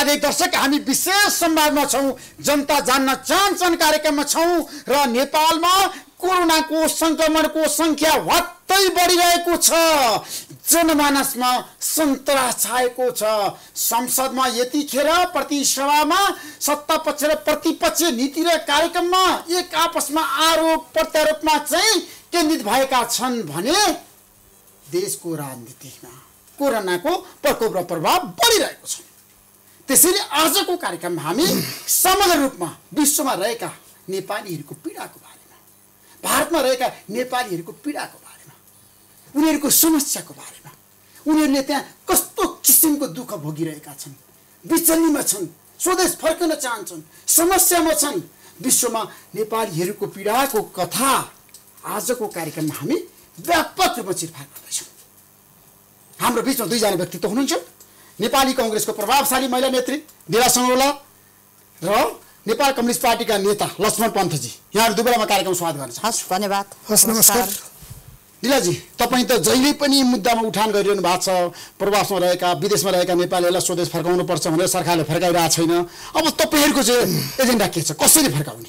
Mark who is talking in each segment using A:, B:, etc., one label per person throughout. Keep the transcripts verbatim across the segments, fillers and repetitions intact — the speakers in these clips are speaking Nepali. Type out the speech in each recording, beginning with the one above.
A: नमस्कार दर्शक, हामी विशेष संवादमा छौं, जनता जान्न चाहन्छन् कार्यक्रममा छौं र नेपालमा कोरोनाको संक्रमणको संख्या हट्टै बढिरहेको छ। जनमानसमा सन्तरा छाएको छ। संसदमा यतिखेर प्रतिसभामा सत्तापक्ष र प्रतिपक्ष नीति र कार्यक्रममा एक आपसमा आरोप प्रत्यारोपमा चाहिँ केन्द्रित भएका छन् भने देशको राजनीतिमा कोरोनाको प्रकोप र प्रभाव बढिरहेको छ। त्यसैले आजको कार्यक्रममा हामी समग्र रूपमा विश्वमा रहेका नेपालीहरूको पीडाको बारेमा, भारतमा रहेका नेपालीहरूको पीडाको बारेमा, उनीहरूको समस्याको बारेमा, उनीहरूले त्यहाँ कस्तो किसिमको दुःख भोगिरहेका छन्, बिचल्लीमा छन्, स्वदेश फर्कन चाहन्छन्, समस्यामा छन्, विश्वमा नेपालीहरूको पीडाको कथा आजको कार्यक्रममा हामी व्यापक रूपमा चिरफार गर्दैछौँ। हाम्रो बीचमा दुईजना व्यक्तित्व हुनुहुन्छ। नेपाली कांग्रेसको प्रभावशाली महिला नेत्री दिला सङ्गौला र नेपाल कम्युनिस्ट पार्टीका नेता लक्ष्मण पन्थजी, यहाँहरू दुवैमा कार्यक्रम स्वागत गर्न चाहन्छु।
B: हस्, धन्यवाद।
C: हस्, नमस्कार।
A: दिलाजी, तपाईँ त जहिले पनि मुद्दामा उठान गरिरहनु भएको छ, प्रवासमा रहेका विदेशमा रहेका नेपालीहरूलाई स्वदेश फर्काउनु पर्छ भनेर सरकारले फर्काइरहेको छैन। अब तपाईँहरूको चाहिँ एजेन्डा के छ, कसरी फर्काउने?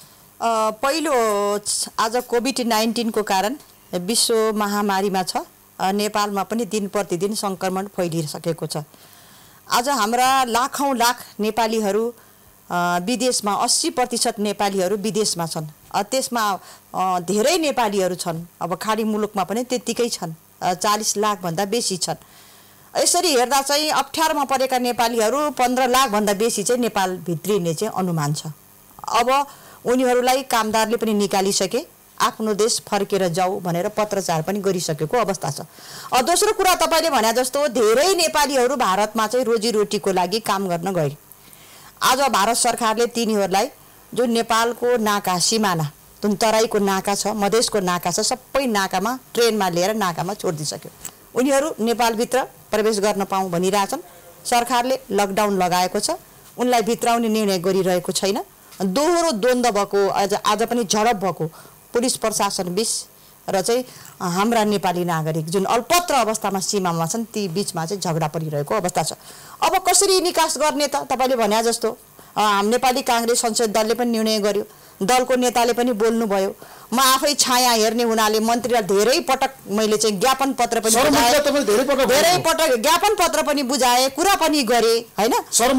B: पहिलो, आज कोभिड नाइन्टिनको कारण विश्व महामारीमा छ, नेपालमा पनि दिन प्रतिदिन संक्रमण फैलिसकेको छ। आज हाम्रा लाखौँ लाख नेपालीहरू विदेशमा, अस्सी प्रतिशत नेपालीहरू विदेशमा छन्। त्यसमा धेरै नेपालीहरू छन्, अब खाडी मुलुकमा पनि त्यत्तिकै छन्, चालिस लाखभन्दा बेसी छन्। यसरी हेर्दा चाहिँ अप्ठ्यारोमा परेका नेपालीहरू पन्ध्र लाखभन्दा बेसी चाहिँ नेपाल भित्रिने चाहिँ अनुमान छ। अब उनीहरूलाई कामदारले पनि निकालिसके, आफ्नो देश फर्केर जाऊ भनेर पत्रचार पनि गरिसकेको अवस्था छ। दोस्रो कुरा, तपाईँले भने जस्तो धेरै नेपालीहरू भारतमा चाहिँ रोजीरोटीको लागि काम गर्न गए। आज भारत सरकारले तिनीहरूलाई जुन नेपालको नाका, सिमाना, जुन तराईको नाका छ, मधेसको नाका छ, सबै नाकामा ट्रेनमा लिएर नाकामा छोडिदिसक्यो। उनीहरू नेपालभित्र प्रवेश गर्न पाऊँ भनिरहेछन्। सरकारले लकडाउन लगाएको छ, उनलाई भित्राउने निर्णय गरिरहेको छैन। दोहोरो द्वन्द्व भएको, आज आज पनि झडप भएको पुलिस प्रशासन बीच र चाहिँ हाम्रा नेपाली नागरिक जुन अल्पत्र अवस्थामा सीमामा छन् ती बीचमा चाहिँ झगडा परिरहेको अवस्था छ। अब कसरी निकास गर्ने त? तपाईँले भने जस्तो हाम नेपाली कांग्रेस संसद दलले पनि निर्णय गर्यो, दलको नेताले पनि बोल्नुभयो। म आफै छाया हेर्ने हुनाले मन्त्रीलाई धेरै पटक मैले चाहिँ ज्ञापन पत्र पनि बुझाएँ, धेरै पटक ज्ञापन पत्र पनि बुझाएँ, कुरा पनि गरेँ, होइन?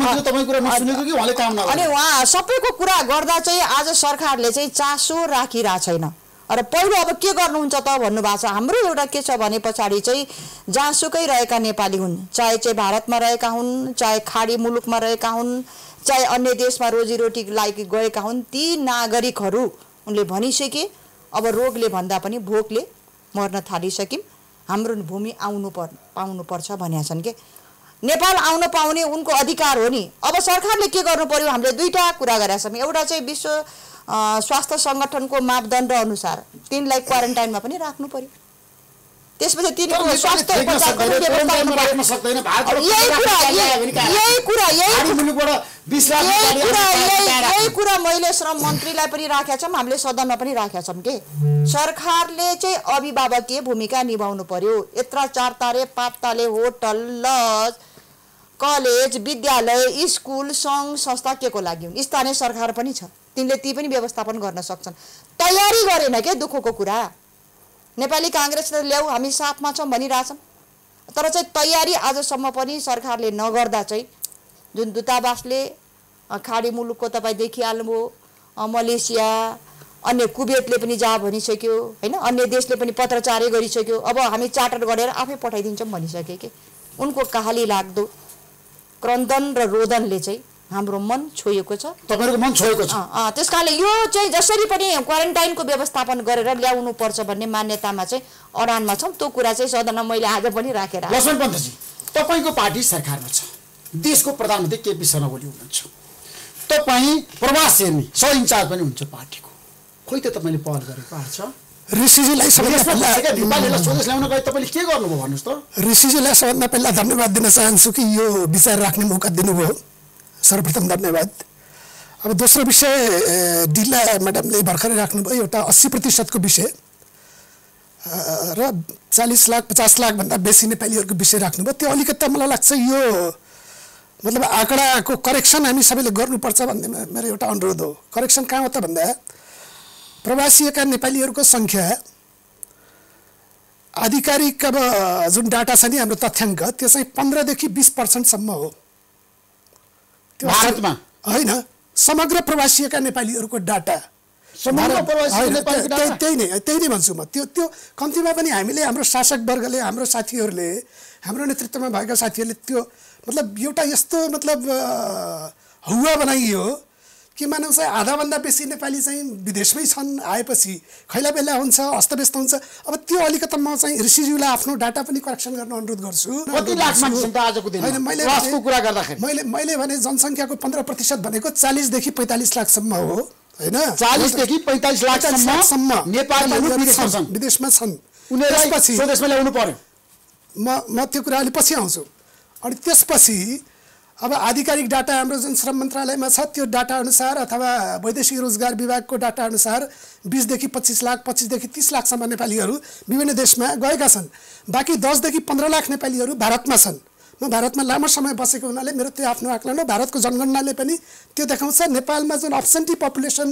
B: अनि उहाँ सबैको कुरा गर्दा चाहिँ आज सरकारले चाहिँ चासो राखिरहेको छैन। र पहिलो अब के गर्नुहुन्छ त भन्नुभएको छ। हाम्रो एउटा के छ भने पछाडि चाहिँ जहाँसुकै रहेका नेपाली हुन्, चाहे चाहिँ भारतमा रहेका हुन्, चाहे खाडी मुलुकमा रहेका हुन्, चाहे अन्य देशमा रोजीरोटी लागि गएका हुन्, ती नागरिकहरू उनले भनिसके अब रोगले भन्दा पनि भोकले मर्न थालिसक्यौँ, हाम्रो भूमि आउनु पर् पाउनुपर्छ भनेका छन् के। नेपाल आउन पाउने उनको अधिकार हो नि। अब सरकारले के गर्नु पर्यो? हामीले दुईटा कुरा गरेका छौँ। एउटा चाहिँ विश्व स्वास्थ्य सङ्गठनको मापदण्ड अनुसार तिनलाई क्वारेन्टाइनमा पनि राख्नु पर्यो। त्यसपछि तिनीको स्वास्थ्य उपचारको व्यवस्था गर्नु पर्यो। यही कुरा यही कुरा यही कुरा मैले श्रम मन्त्रीलाई पनि राखेका छौँ, हामीले सदनमा पनि राखेका छौँ के सरकारले चाहिँ अभिभावकीय भूमिका निभाउनु पर्यो। यत्र चार तारे पाँच ताले होटल, लज, कलेज, विद्यालय, स्कुल, सङ्घ संस्था के को लागि हुन्? स्थानीय सरकार पनि छ, तिनले ती पनि व्यवस्थापन गर्न सक्छन्। तयारी गरेन के दुःखको कुरा। नेपाली कांग्रेसले ल्याऊ हामी साथमा छौँ भनिरहेछन्, तर चाहिँ तयारी आजसम्म पनि सरकारले नगर्दा चाहिँ जुन दूतावासले खाडी मुलुकको तपाईँ देखिहाल्नुभयो, मलेसिया, अन्य कुवेतले पनि जा भनिसक्यो, होइन? अन्य देशले पनि पत्रचारै गरिसक्यो। अब हामी चार्टर गरेर आफै पठाइदिन्छौँ भनिसके कि उनको कहाली लाग्दो क्रन्दन र रोदनले चाहिँ हाम्रो मन छोएको छ,
A: तपाईहरुको मन छोएको छ।
B: त्यसकारणले यो चाहिँ जसरी पनि क्वारेन्टाइनको व्यवस्थापन गरेर ल्याउनु पर्छ भन्ने मान्यतामा चाहिँ अडानमा छौँ। त्यो कुरा चाहिँ सदनमा मैले आज पनि राखेर।
A: लक्ष्मण पन्थजी, तपाईको पार्टी सरकारमा छ, देशको प्रधानमन्त्री केपी शर्मा ओली हुनुहुन्छ, तपाईँ प्रवास हेर्ने सह इन्चार्ज पनि हुन्छ पार्टीको, खोइ त तपाईँले पहल गरेको छ?
C: ऋषिजीलाई सबभन्दा
A: नेपालीलाई स्वदेश ल्याउन गए तपाईँले के गर्नुभयो भन्नुहोस् त?
C: ऋषिजीलाई सबभन्दा पहिला धन्यवाद दिन चाहन्छु कि यो विचार राख्ने मौका दिनुभयो, सर्वप्रथम धन्यवाद। अब दोस्रो विषय डिला म्याडमले भर्खरै राख्नुभयो, एउटा अस्सी प्रतिशतको विषय र चालीस लाख पचास लाख भन्दा बेसी नेपालीहरूको विषय राख्नुभयो। त्यो अलिकति मलाई लाग्छ यो मतलब आँकडाको करेक्सन हामी सबैले गर्नुपर्छ भन्ने मेरो एउटा अनुरोध हो। करेक्सन कहाँ हो त भन्दा प्रवासीका नेपालीहरूको सङ्ख्या आधिकारिक अब जुन डाटा छ नि हाम्रो तथ्याङ्क त्यो चाहिँ पन्ध्रदेखि बिस पर्सेन्टसम्म हो
A: भारतमा,
C: होइन समग्र प्रवासीका नेपालीहरूको डाटा।
A: समग्र प्रवासी नेपालीको डाटा
C: त्यही नै त्यही नै भन्छु म। त्यो त्यो कम्तीमा पनि हामीले हाम्रो शासक वर्गले हाम्रो साथीहरूले हाम्रो नेतृत्वमा भएका साथीहरूले त्यो मतलब एउटा यस्तो मतलब हौवा बनाइयो कि मानव चाहिँ आधाभन्दा बेसी नेपाली चाहिँ विदेशमै छन्, आएपछि खैला बेला हुन्छ, अस्तव्यस्त हुन्छ। अब त्यो अलिकति म चाहिँ ऋषिज्यूलाई आफ्नो डाटा पनि करेक्सन गर्न अनुरोध गर्छु।
A: कति लाख मान्छे त आजको दिनमा?
C: होइन मैले
A: वास्तव कुरा गर्दाखेरि
C: मैले मैले भने जनसङ्ख्याको पन्ध्र प्रतिशत भनेको चालिसदेखि पैँतालिस लाखसम्म हो, होइन?
A: चालिसदेखि पैँतालिस लाखसम्म नेपालीहरू विदेशमा छन्,
C: विदेशमा छन्।
A: उनीहरूलाई स्वदेशमा ल्याउनु पर्यो।
C: म म त्यो कुरा अलि पछि आउँछु। अनि त्यसपछि अब आधिकारिक डाटा हाम्रो जुन श्रम मन्त्रालयमा छ त्यो डाटा अनुसार अथवा वैदेशिक रोजगार विभागको डाटा अनुसार बिसदेखि पच्चिस लाख पच्चिसदेखि तिस लाखसम्म नेपालीहरू विभिन्न देशमा गएका छन्। बाँकी दसदेखि पन्ध्र लाख नेपालीहरू भारतमा छन्। म भारतमा लामो समय बसेको हुनाले मेरो त्यो आफ्नो आकलन हो। भारतको जनगणनाले पनि त्यो देखाउँछ। नेपालमा जुन अब्सेन्टी पपुलेसन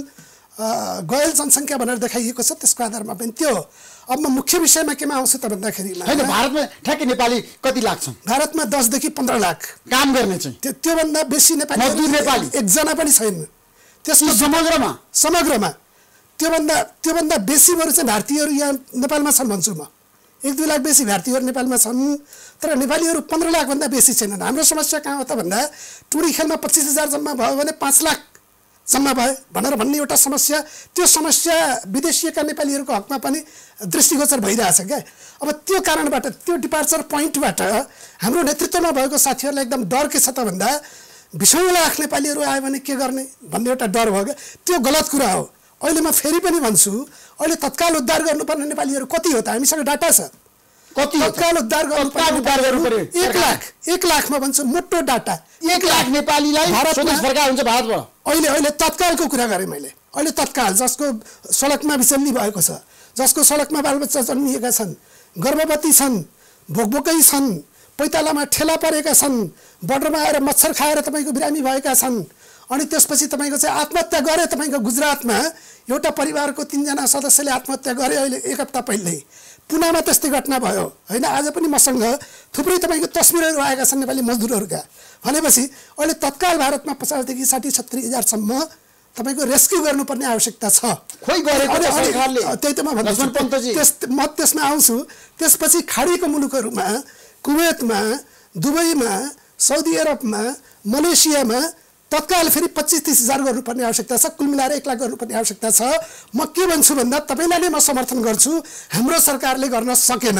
C: गैर जनसङ्ख्या भनेर देखाइएको छ त्यसको आधारमा पनि त्यो। अब म मुख्य विषयमा केमा आउँछु त भन्दाखेरि
A: होइन, भारतमा ठ्याक्कै नेपाली कति लाख छन्?
C: भारतमा दसदेखि पन्ध्र लाख
A: काम गर्ने चाहिँ
C: त्यो त्योभन्दा बेसी नेपाली
A: नेपाली
C: एकजना पनि छैन। त्यसको
A: समग्रमा
C: समग्रमा त्योभन्दा त्योभन्दा बेसी बरु चाहिँ भारतीयहरू यहाँ नेपालमा छन् भन्छु म। एक दुई लाख बेसी भारतीयहरू नेपालमा छन्, तर नेपालीहरू पन्ध्र लाखभन्दा बेसी छैनन्। हाम्रो समस्या कहाँ हो त भन्दा टुडी खेलमा पच्चिस हजार जम्मा भयो भने पाँच लाख जम्मा भयो भनेर भन्ने एउटा समस्या। त्यो समस्या विदेशीका नेपालीहरूको हकमा पनि दृष्टिगोचर भइरहेछ क्या। अब त्यो कारणबाट त्यो डिपार्चर पोइन्टबाट हाम्रो नेतृत्वमा भएको साथीहरूलाई एकदम डर के छ त भन्दा बिसौँ लाख नेपालीहरू आयो भने के गर्ने भन्ने एउटा डर भयो क्या। त्यो गलत कुरा हो। अहिले म फेरि पनि भन्छु, अहिले तत्काल उद्धार गर्नुपर्ने नेपालीहरू कति हो त? हामीसँग डाटा छ
A: कति
C: तत्काल उद्धार गर्नुपर्ने एक लाख एक लाखमा भन्छु मोटो डाटा।
A: एक लाख नेपालीलाई स्वदेश फर्काए हुन्छ भारतबाट।
C: अहिले अहिले तत्कालको कुरा गरेँ मैले। अहिले तत्काल जसको सडकमा बिसन्नी भएको छ, जसको सडकमा बालबच्चा जन्मिएका छन्, गर्भवती छन्, भोकभोकै छन्, पैतालामा ठेला परेका छन्, बर्डरमा आएर मच्छर खाएर तपाईँको बिरामी भएका छन्। अनि त्यसपछि तपाईँको चाहिँ आत्महत्या गरे। तपाईँको गुजरातमा एउटा परिवारको तिनजना सदस्यले आत्महत्या गरे अहिले एक हप्ता पहिल्यै। पुनामा त्यस्तै घटना भयो, होइन? आज पनि मसँग थुप्रै तपाईँको तस्बिरहरू आएका छन् नेपाली मजदुरहरूका। भनेपछि अहिले तत्काल भारतमा पचासदेखि साठी सत्तरी हजारसम्म तपाईँको रेस्क्यु गर्नुपर्ने आवश्यकता छ।
A: खोइ गरेको छ सरकारले।
C: त्यही त म भन्छु, त्यस म त्यसमा आउँछु। त्यसपछि खाडीको मुलुकहरूमा, कुवेतमा, दुबईमा, साउदी अरबमा, मलेसियामा तत्काल फेरि पच्चिस तिस हजार गर्नुपर्ने आवश्यकता छ। कुल मिलाएर एक लाख गर्नुपर्ने आवश्यकता छ। म के भन्छु भन्दा तपाईँलाई नै म समर्थन गर्छु, हाम्रो सरकारले गर्न सकेन।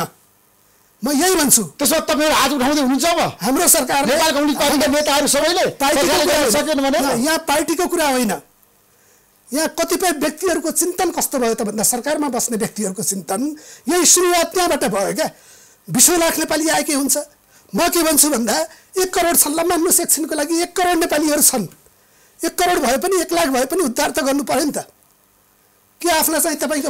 C: म यही भन्छु।
A: त्यसो तपाईँहरू हात उठाउँदै हुनुहुन्छ? अब
C: हाम्रो सरकार
A: नेपाल कम्युनिस्ट पार्टीका नेताहरू सबैले सकेन भने
C: यहाँ पार्टीको कुरा होइन, यहाँ कतिपय व्यक्तिहरूको चिन्तन कस्तो भयो त भन्दा सरकारमा बस्ने व्यक्तिहरूको चिन्तन यही सुरुवात त्यहाँबाट भयो क्या। बिसौँ लाख नेपाली आएकै हुन्छ। म के भन्छु भन्दा एक करोड छन् ल, मान्नु सेक्सनको लागि एक करोड नेपालीहरू छन्। एक करोड भए पनि एक लाख भए पनि उद्धार त गर्नु पर्यो नि त। के आफ्ना चाहिँ तपाईँको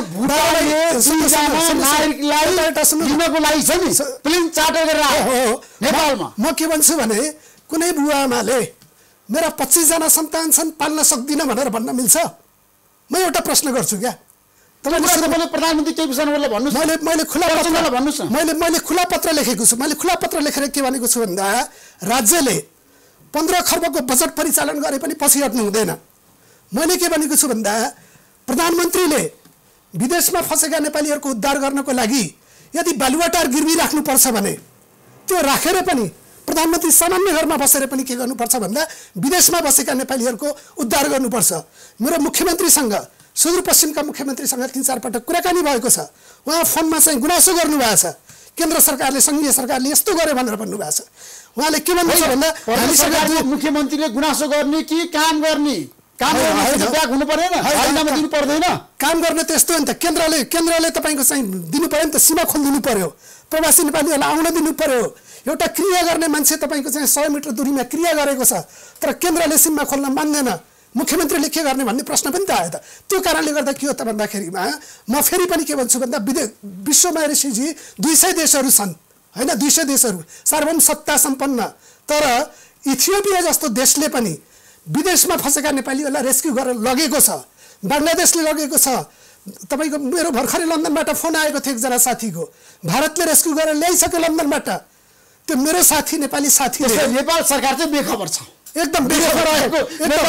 A: नेपालमा
C: म के भन्छु भने कुनै बुवा आमाले मेरा पच्चिसजना सन्तान छन् पाल्न सक्दिनँ भनेर भन्न मिल्छ? म एउटा प्रश्न गर्छु क्या।
A: तपाईँले प्रधानमन्त्री केपी शर्मा ओलीलाई भन्नुहोस्।
C: मैले मैले खुला पत्र
A: भन्नुहोस् न।
C: मैले मैले खुला पत्र लेखेको छु। मैले खुला पत्र लेखेर के भनेको छु भन्दा राज्यले पन्ध्र खर्बको बजेट परिचालन गरे पनि पछि हट्नु हुँदैन। मैले के भनेको छु भन्दा प्रधानमन्त्रीले विदेशमा फँसेका नेपालीहरूको उद्धार गर्नको लागि यदि बालुवाटार गिरवी राख्नुपर्छ भने त्यो राखेर पनि प्रधानमन्त्री सामान्य घरमा बसेर पनि के गर्नुपर्छ भन्दा विदेशमा बसेका नेपालीहरूको उद्धार गर्नुपर्छ। मेरो मुख्यमन्त्रीसँग, सुदूरपश्चिमका मुख्यमन्त्रीसँग तिन चार पटक कुराकानी भएको छ। उहाँ फोनमा चाहिँ गुनासो गर्नुभएको छ। केन्द्र सरकारले, सङ्घीय सरकारले यस्तो गर्यो भनेर भन्नुभएको छ। उहाँले के भन्नुहुन्छ भन्दा
A: हामीसँग मुख्यमन्त्रीले गुनासो गर्ने कि काम गर्ने? काम हुनु पर्दैन, दिनु पर्दैन।
C: काम गर्ने त यस्तो हो नि त, केन्द्रले केन्द्रले तपाईँको चाहिँ दिनु पर्यो नि त, सीमा खोलिदिनु पर्यो, प्रवासी नेपालीहरूलाई आउन दिनु पर्यो। एउटा क्रिया गर्ने मान्छे तपाईँको चाहिँ सय मिटर दूरीमा क्रिया गरेको छ, तर केन्द्रले सीमा खोल्न मान्दैन। मुख्यमन्त्रीले के गर्ने भन्ने प्रश्न पनि त आयो त। त्यो कारणले गर्दा के हो त भन्दाखेरिमा म फेरि पनि के भन्छु भन्दा विदेश विश्वमा ऋषिजी दुई सय देशहरू छन्, होइन? दुई सय देशहरू सार्वभौम सत्ता सम्पन्न, तर इथियोपिया जस्तो देशले पनि विदेशमा फँसेका नेपालीहरूलाई रेस्क्यु गरेर लगेको छ, बङ्गलादेशले लगेको छ। तपाईँको मेरो भर्खरै लन्डनबाट फोन आएको थियो एकजना साथीको, भारतले रेस्क्यु गरेर ल्याइसक्यो लन्डनबाट। त्यो मेरो साथी नेपाली साथी,
A: नेपाल सरकार चाहिँ बेखबर छ,
C: एकदम बेखबर आएको,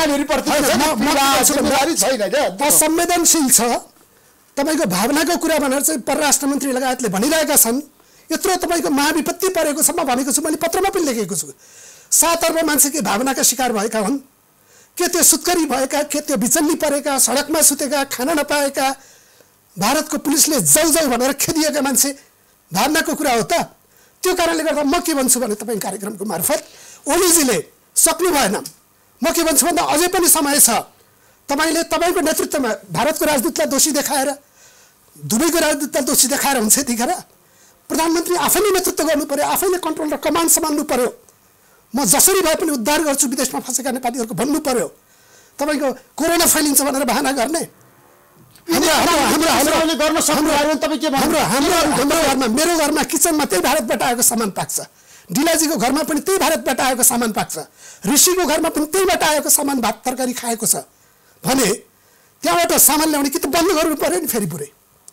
C: असंवेदनशील छ। तपाईँको भावनाको कुरा भनेर चाहिँ परराष्ट्र मन्त्री लगायतले भनिरहेका छन्। यत्रो तपाईँको महाविपत्ति परेको छ, म भनेको छु, मैले पत्रमा पनि लेखेको छु। सात अर्ब मान्छे के भावनाका शिकार भएका हुन्? के त्यो सुत्करी भएका, के त्यो बिचल्ली परेका, सडकमा सुतेका, खाना नपाएका, भारतको पुलिसले जाउ जाउ भनेर खेदिएका मान्छे भावनाको कुरा हो त? त्यो कारणले गर्दा म के भन्छु भने तपाईँ कार्यक्रमको मार्फत ओलीजीले सक्नु भएन। म के भन्छु भन्दा अझै पनि समय छ। तपाईँले तपाईँको नेतृत्वमा भारतको राजदूतलाई दोषी देखाएर, दुबईको राजदूतलाई दोषी देखाएर हुन्छ यतिखेर? प्रधानमन्त्री आफैले नेतृत्व गर्नु पर्यो, आफैले कन्ट्रोल र कमान्ड सम्हाल्नु पर्यो। म जसरी भए पनि उद्धार गर्छु विदेशमा फँसेका नेपालीहरूको भन्नु पर्यो। तपाईँको कोरोना फैलिन्छ भनेर बहाना गर्ने हाम्रो हाम्रो हाम्रो
A: गर्न सक्नु भएन तपाईँ के
C: हाम्रो हाम्रो हाम्रो घरमा, मेरो घरमा किचनमा त्यही भारतबाट आएको सामान पाक्छ, डिलाजीको घरमा पनि त्यही भारतबाट आएको सामान पाक्छ, ऋषिको घरमा पनि त्यहीबाट आएको सामान भात तरकारी खाएको छ भने त्यहाँबाट सामान ल्याउने कि त बन्द गर्नु पर्यो नि फेरि पुरै।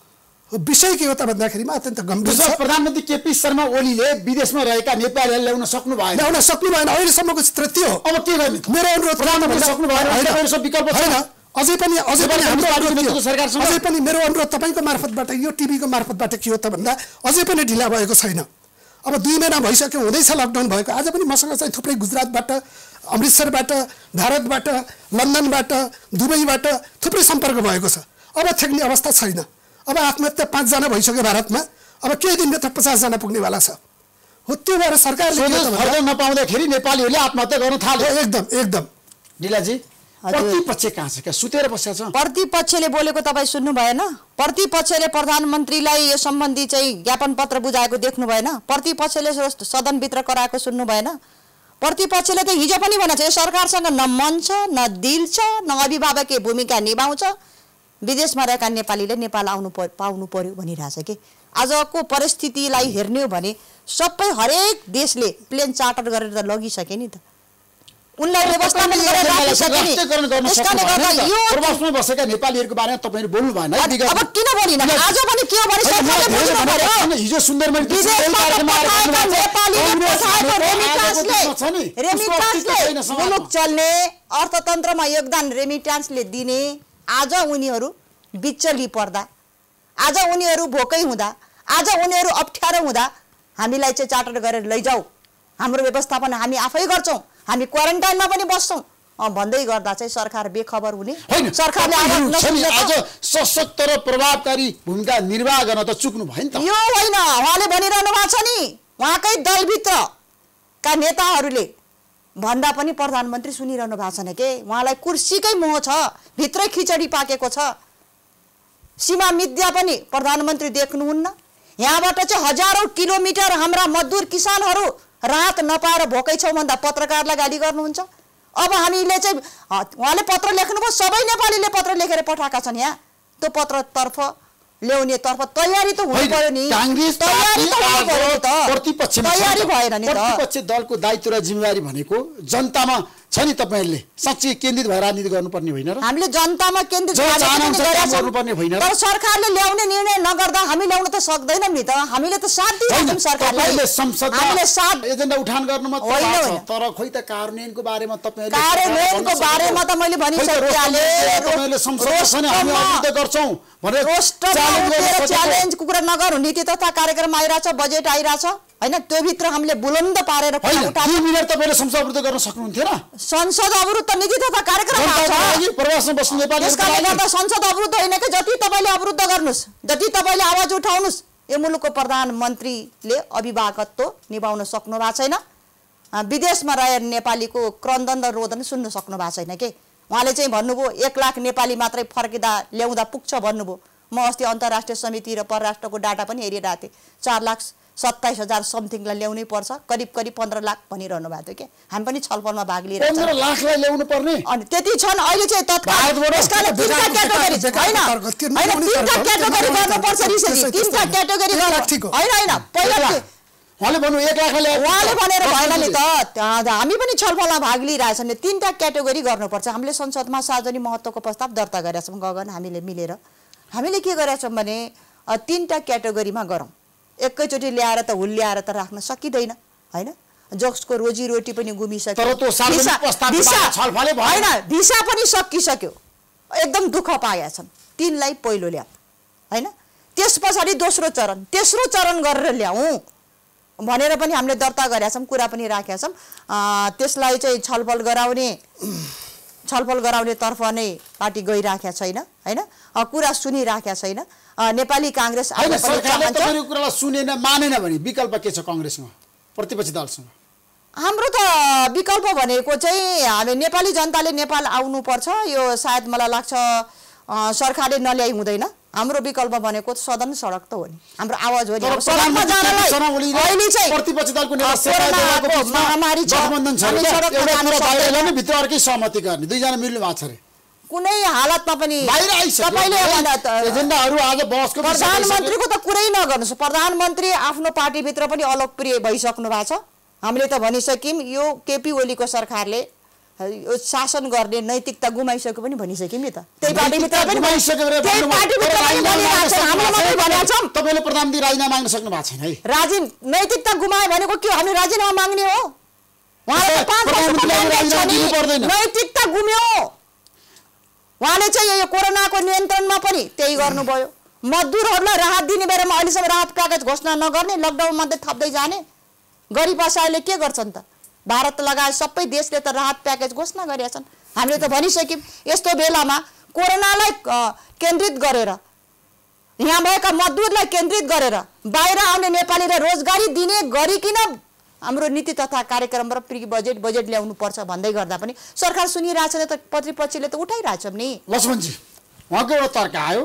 C: विषय के हो त भन्दाखेरिमा अत्यन्त गम्भीर छ।
A: प्रधानमन्त्री केपी शर्मा ओलीले विदेशमा रहेका नेपालीहरूलाई ल्याउन सक्नु भएन,
C: ल्याउन सक्नु भएन। अहिलेसम्मको चित्र त्यो हो।
A: अब के गर्ने?
C: मेरो अनुरोध
A: प्रधानमन्त्री सक्नु भएन, विकल्प छैन।
C: अझै पनि अझै पनि हाम्रो
A: सरकारसँग
C: अझै पनि मेरो अनुरोध तपाईँको मार्फतबाट, यो टिभीको मार्फतबाट के हो त भन्दा अझै पनि ढिला भएको छैन। अब दुई महिना भइसक्यो, हुँदैछ लकडाउन भएको। आज पनि मसँग चाहिँ थुप्रै गुजरातबाट, अमृतसरबाट, भारतबाट, लन्डनबाट, दुबईबाट थुप्रै सम्पर्क भएको छ। अब थ्याक्ने अवस्था छैन। अब आत्महत्या पाँचजना भइसक्यो भारतमा, अब केही दिनभित्र पचासजना पुग्नेवाला छ। हो त्यो भएर सरकारले
A: नपाउँदाखेरि नेपालीहरूले आत्महत्या गर्न थाल्यो।
C: एकदम एकदम
A: ढिलाजी, प्रतिपक्ष कहाँ छ? क्या सुतेर बसेको छ?
B: प्रतिपक्षले बोलेको तपाईँ सुन्नु भएन? प्रतिपक्षले प्रधानमन्त्रीलाई यो सम्बन्धी चाहिँ ज्ञापन पत्र बुझाएको देख्नु भएन? प्रतिपक्षले सदनभित्र कराएको सुन्नु भएन? प्रतिपक्षले त हिजो पनि भनेको छ यो सरकारसँग न मन छ, न दिल छ, न अभिभावकीय भूमिका निभाउँछ, विदेशमा रहेका नेपालीले नेपाल आउनु पर्यो पाउनु पर्यो भनिरहेछ कि। आजको परिस्थितिलाई हेर्ने हो भने सबै हरेक देशले प्लेन चार्टर गरेर त लगिसके नि त, उनलाई व्यवस्थापन गरेर राखिसके नि। यसकारणले गर्दा यो
A: प्रवासमा बसेका नेपालीहरूको बारेमा तपाईँहरू बोल्नु भएन।
B: अब किन बोलिन? आज पनि के हो भने सरकारले बुझ्नु पर्यो।
A: हिजो सुन्दरमणि
B: रेमिटान्सले मुलुक चल्ने, अर्थतन्त्रमा योगदान रेमिटान्सले दिने, आज उनीहरू बिचली पर्दा, आज उनीहरू भोकै हुँदा, आज उनीहरू अप्ठ्यारो हुँदा हामीलाई चाहिँ चार्टर गरेर लैजाऊ, हाम्रो व्यवस्थापन हामी आफै गर्छौँ, हामी क्वारेन्टाइनमा पनि बस्छौँ भन्दै गर्दा चाहिँ सरकार बेखबर हुने। सरकारले
A: आज सशक्त र प्रभावकारी भूमिका निर्वाह गर्न त चुक्नु भयो नि त।
B: यो होइन, उहाँले भनिरहनु भएको छ नि, उहाँकै दलभित्रका नेताहरूले भन्दा पनि प्रधानमन्त्री सुनिरहनु भएको छैन के? उहाँलाई कुर्सीकै मोह छ, भित्रै खिचडी पाकेको छ। सीमा मिद्या पनि प्रधानमन्त्री देख्नुहुन्न। यहाँबाट चाहिँ हजारौँ किलोमिटर हाम्रा मजदुर किसानहरू राहत नपाएर भोकै छौँ भन्दा पत्रकारलाई गाली गर्नुहुन्छ। अब हामीले चाहिँ उहाँले पत्र लेख्नुभयो, सबै नेपालीले पत्र लेखेर पठाएका छन्। यहाँ त्यो पत्रतर्फ ल्याउने तर्फ तयारी त हुनु पर्यो नि।
A: कांग्रेस
B: तयारी त हुनु पर्यो नि त,
A: प्रतिपक्षमा
B: तयारी भएन नि त।
A: प्रतिपक्ष दलको दायित्व र जिम्मेवारी भनेको जनतामा छ नि। तपाईँहरूले साँच्चै केन्द्रित भएर राजनीति गर्नुपर्ने होइन र?
B: हामीले जनतामा केन्द्रित
A: गर्नुपर्ने होइन र?
B: तर सरकारले ल्याउने निर्णय नगर्दा हामी ल्याउन त सक्दैनौँ नि त। हामीले त साथ दिन्छौँ सरकारलाई। हामीले साथ
A: एजेन्डा उठान गर्नु मात्र होइन, तर खोइ त कार्यान्वयनको बारेमा तपाईँहरूले
B: कार्यान्वयनको बारेमा त मैले भनिसकेँ।
A: तपाईँहरूले संसदमा छ नि हामी अवरुद्ध गर्छौँ भनेर
B: च्यालेन्जको कुरा नगर्नु। नीति तथा कार्यक्रम आइरहेछ, बजेट आइरहेछ होइन, त्यो भित्र हामीले बुलन्द पारेर
A: तपाईँले संसद अवरुद्ध गर्न सक्नुहुन्थ्यो र?
B: संसद अवरुद्ध नीति तथा कार्यक्रम
A: प्रवासमा बस्ने नेपाली
B: त्यसकारणले गर्दा संसद अवरुद्ध होइन कि जति तपाईँले अवरुद्ध गर्नुहोस्, जति तपाईँले आवाज उठाउनुहोस्, यो मुलुकको प्रधानमन्त्रीले अभिभावकत्व निभाउन सक्नु भएको छैन। विदेशमा रहेर नेपालीको क्रन्दन र रोदन सुन्न सक्नु भएको छैन कि। उहाँले चाहिँ भन्नुभयो एक लाख नेपाली मात्रै फर्किँदा ल्याउँदा पुग्छ भन्नुभयो। म अस्ति अन्तर्राष्ट्रिय समिति र परराष्ट्रको डाटा पनि हेरिरहेको थिएँ। चार लाख सत्ताइस हजार समथिङलाई ल्याउनै पर्छ, करिब करिब पन्ध्र लाख भनिरहनु भएको थियो कि। हामी पनि छलफलमा भाग लिएर
A: पन्ध्र लाखलाई ल्याउनु पर्ने
B: अनि त्यति छन् अहिले चाहिँ तत्काल। त्यसकारण तिनवटा क्याटेगोरी होइन होइन तिनवटा क्याटेगोरी गर्नुपर्छ रिसेली, तिनवटा क्याटेगोरी होइन होइन। पहिला
A: उहाँले भन्नु एक लाख ल्याए
B: उहाँले भनेर भएन नि त हामी पनि छलफलमा भाग लिइरहेछौँ नि तीनटा क्याटेगोरी गर्नुपर्छ हामीले संसदमा सार्वजनिक महत्त्वको प्रस्ताव दर्ता गरेका छौँ गगन हामीले मिलेर हामीले के गरेका छौँ भने तीनटा क्याटेगोरीमा गरौँ एकैचोटि ल्याएर त हुल्याएर त राख्न सकिँदैन हैन जसको रोजीरोटी पनि गुमिसक्यो
A: तर त्यो सार्वजनिक प्रस्तावमा छलफलै भएन
B: हैन दिशा पनि सकिसक्यो एकदम दुःख पाएका छन् तीनलाई पहिलो ल्याऊ हैन त्यस पछाडि दोस्रो चरण तेस्रो चरण गरेर ल्याऊ भनेर पनि हामीले दर्ता गरेका छौँ कुरा पनि राखेका छौँ त्यसलाई चाहिँ छलफल गराउने छलफल गराउने तर्फ नै पार्टी गइराखेका छैन हैन कुरा सुनिराखेका छैन नेपाली कांग्रेस
A: सरकारले तपाईको कुरालाई सुनेन मानेन भने विकल्प के छ कांग्रेसमा प्रतिपक्षी दलसँग
B: हाम्रो त विकल्प भनेको चाहिँ हामी नेपाली जनताले नेपाल आउनु पर्छ यो सायद मलाई लाग्छ सरकारले नल्याइ हुँदैन हाम्रो विकल्प भनेको सदन सडक त हो नि हाम्रो आवाज हो नि सडकमा जानलाई अहिले चाहिँ
A: प्रतिपक्षी दलको नेता सेवाको
B: महामारी छ
A: गठबन्धन छ एउटा बाहिर ल्याउने भित्र अर्कै सहमति गर्ने दुई जना मिल्नु भएको छ रे
B: कुनै हालतमा पनि
A: बाहिर आइसक्यो
B: तपाईले
A: एजेन्डाहरु आज बहसको
B: प्रधानमन्त्रीको त कुरै नगर्नुस् प्रधानमन्त्री आफ्नो पार्टी भित्र पनि अलोकप्रिय भइसक्नु भएको छ हामीले त भनिसक्यौं यो केपी ओलीको सरकारले शासन गर्ने नैतिकता गुमाइसक्यो पनि भनिसक्यौं नि त त्यही पार्टी भित्र पनि
A: गुमाइसक्यो रे
B: त्यही पार्टी भित्र पनि भनिरहेको छ हामीले मात्रै भनेका छौं
A: तपाईले प्रधानमन्त्री राजीनामा माग्न सक्नु भएको छैन है
B: राजी नैतिकता गुमाए भनेको के हामी राजीनामा माग्ने हो उहाँले त पाँच वर्ष नैतिकता गुम्यो उहाँले चाहिँ यो कोरोनाको नियन्त्रणमा पनि त्यही गर्नुभयो मजदुरहरूलाई राहत दिने बेलामा अहिलेसम्म राहत प्याकेज घोषणा नगर्ने लकडाउन मध्ये थप्दै जाने गरिब असहायले के गर्छन् त भारत लगायत सबै देशले त राहत प्याकेज घोषणा गरेका छन् हामीले त भनिसक्यौं यस्तो बेलामा कोरोनालाई केन्द्रित गरेर यहाँ भएका मजदुरलाई केन्द्रित गरेर बाहिर आउने नेपालीलाई रोजगारी दिने गरिकिन हाम्रो नीति तथा कार्यक्रम र प्री बजेट बजेट ल्याउनु पर्छ भन्दै गर्दा पनि सरकार सुनिरहेछ त प्रतिपक्षले त उठाइरहेछ नि
A: लक्ष्मणजी उहाँको एउटा तर्क आयो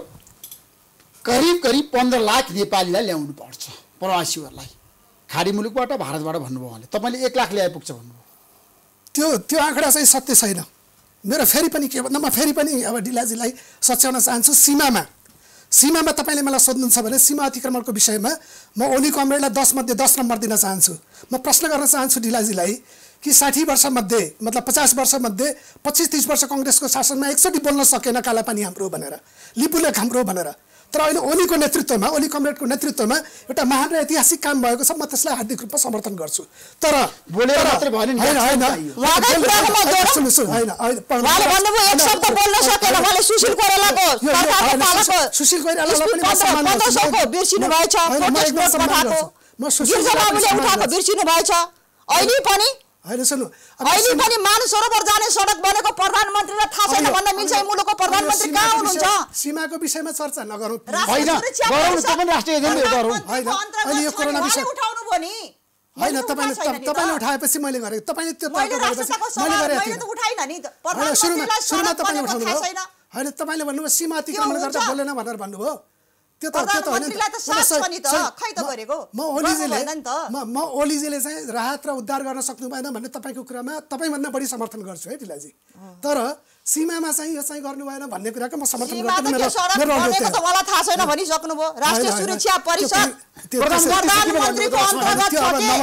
A: करिब करिब पन्ध्र लाख नेपालीलाई ल्याउनु पर्छ प्रवासीहरूलाई खाडी मुलुकबाट भारतबाट भन्नुभयो उहाँले तपाईले एक लाख ल्याए पुग्छ भन्नुभयो
C: त्यो त्यो आँकडा चाहिँ सत्य छैन मेरो फेरि पनि के भन्दा म फेरि पनि अब ढिलाजीलाई सच्याउन चाहन्छु सीमामा सीमामा तपाईले मलाई सोध्नुहुन्छ भने सीमा अतिक्रमणको विषयमा म ओली कमरेडलाई दस मध्ये दस नम्बर दिन चाहन्छु म प्रश्न गर्न चाहन्छु ढिलाजीलाई कि साठी वर्ष मध्ये मतलब पचास वर्ष मध्ये पच्चीस तीस वर्ष कांग्रेसको शासनमा एकचोटि बोल्न सकेन कालापानी हाम्रो भनेर लिपुलेख हाम्रो भनेर तर अहिले ओलीको नेतृत्वमा ओली कमरेडको नेतृत्वमा एउटा महान र ऐतिहासिक काम भएको छ म त्यसलाई हार्दिक रूपमा समर्थन गर्छु तर
A: बोलेर मात्र भएन नि
C: हैन हैन
B: उहाँको कुरामा जोड सुन्नु सुन्नु हैन उहाँले भन्नुभयो एक शब्द बोल्न सकेन उहाँले सुशील कोइरालाको सरकारको पालाको
C: सुशील कोइरालालाई पनि म सम्मान गर्छु
B: पन्ध्र सौ बिर्सिनु भएछ प्रोटेस्ट नोट पठाएको
C: म सुशील
B: कोइरालाले उठाएको बिर्सिनु भएछ अहिले पनि
C: हैन सुन्नु
B: अहिले पनि मानसरोवर जाने सडक बनेको प्रधानमन्त्रीलाई थाहा छैन भन्न मिल्छ यो मुलुकको प्रधानमन्त्री कहाँ हुनुहुन्छ
C: सीमाको विषयमा चर्चा नगरौँ
A: हैन गरौँ त पनि राष्ट्रिय एजेन्डा गरौँ
C: हैन अहिले यो कोरोना विषय
B: उठाउनु भयो नि
C: हैन तपाईले तपाईले उठाएपछि मैले गरे तपाईले त्यो तर्क गरेपछि मैले गरे
B: मैले त उठाइन नि
C: प्रधानमन्त्रीलाई सुरुमा तपाईले उठाउनु भयो हैन तपाईले भन्नुभयो सीमा अतिक्रमण गर्दा बोलेन भनेर भन्नुभयो त्यो त त्यो त हैन
B: खै त गरेको
C: म ओलीजीले म म ओलीजीले चाहिँ राहत र उद्धार गर्न सक्नु भएन भन्ने तपाईको कुरामा तपाईभन्दा बढी समर्थन गर्छु है ढिलाजी तर सीमामा चाहिँ यो चाहिँ गर्नु भएन भन्ने कुराको म समर्थन गर्छु मेरो मेरो
B: अनुरोध त मलाई थाहा छैन भनि सक्नुभयो राष्ट्रिय सुरक्षा परिषद प्रधानमन्त्रीको अन्तर्गत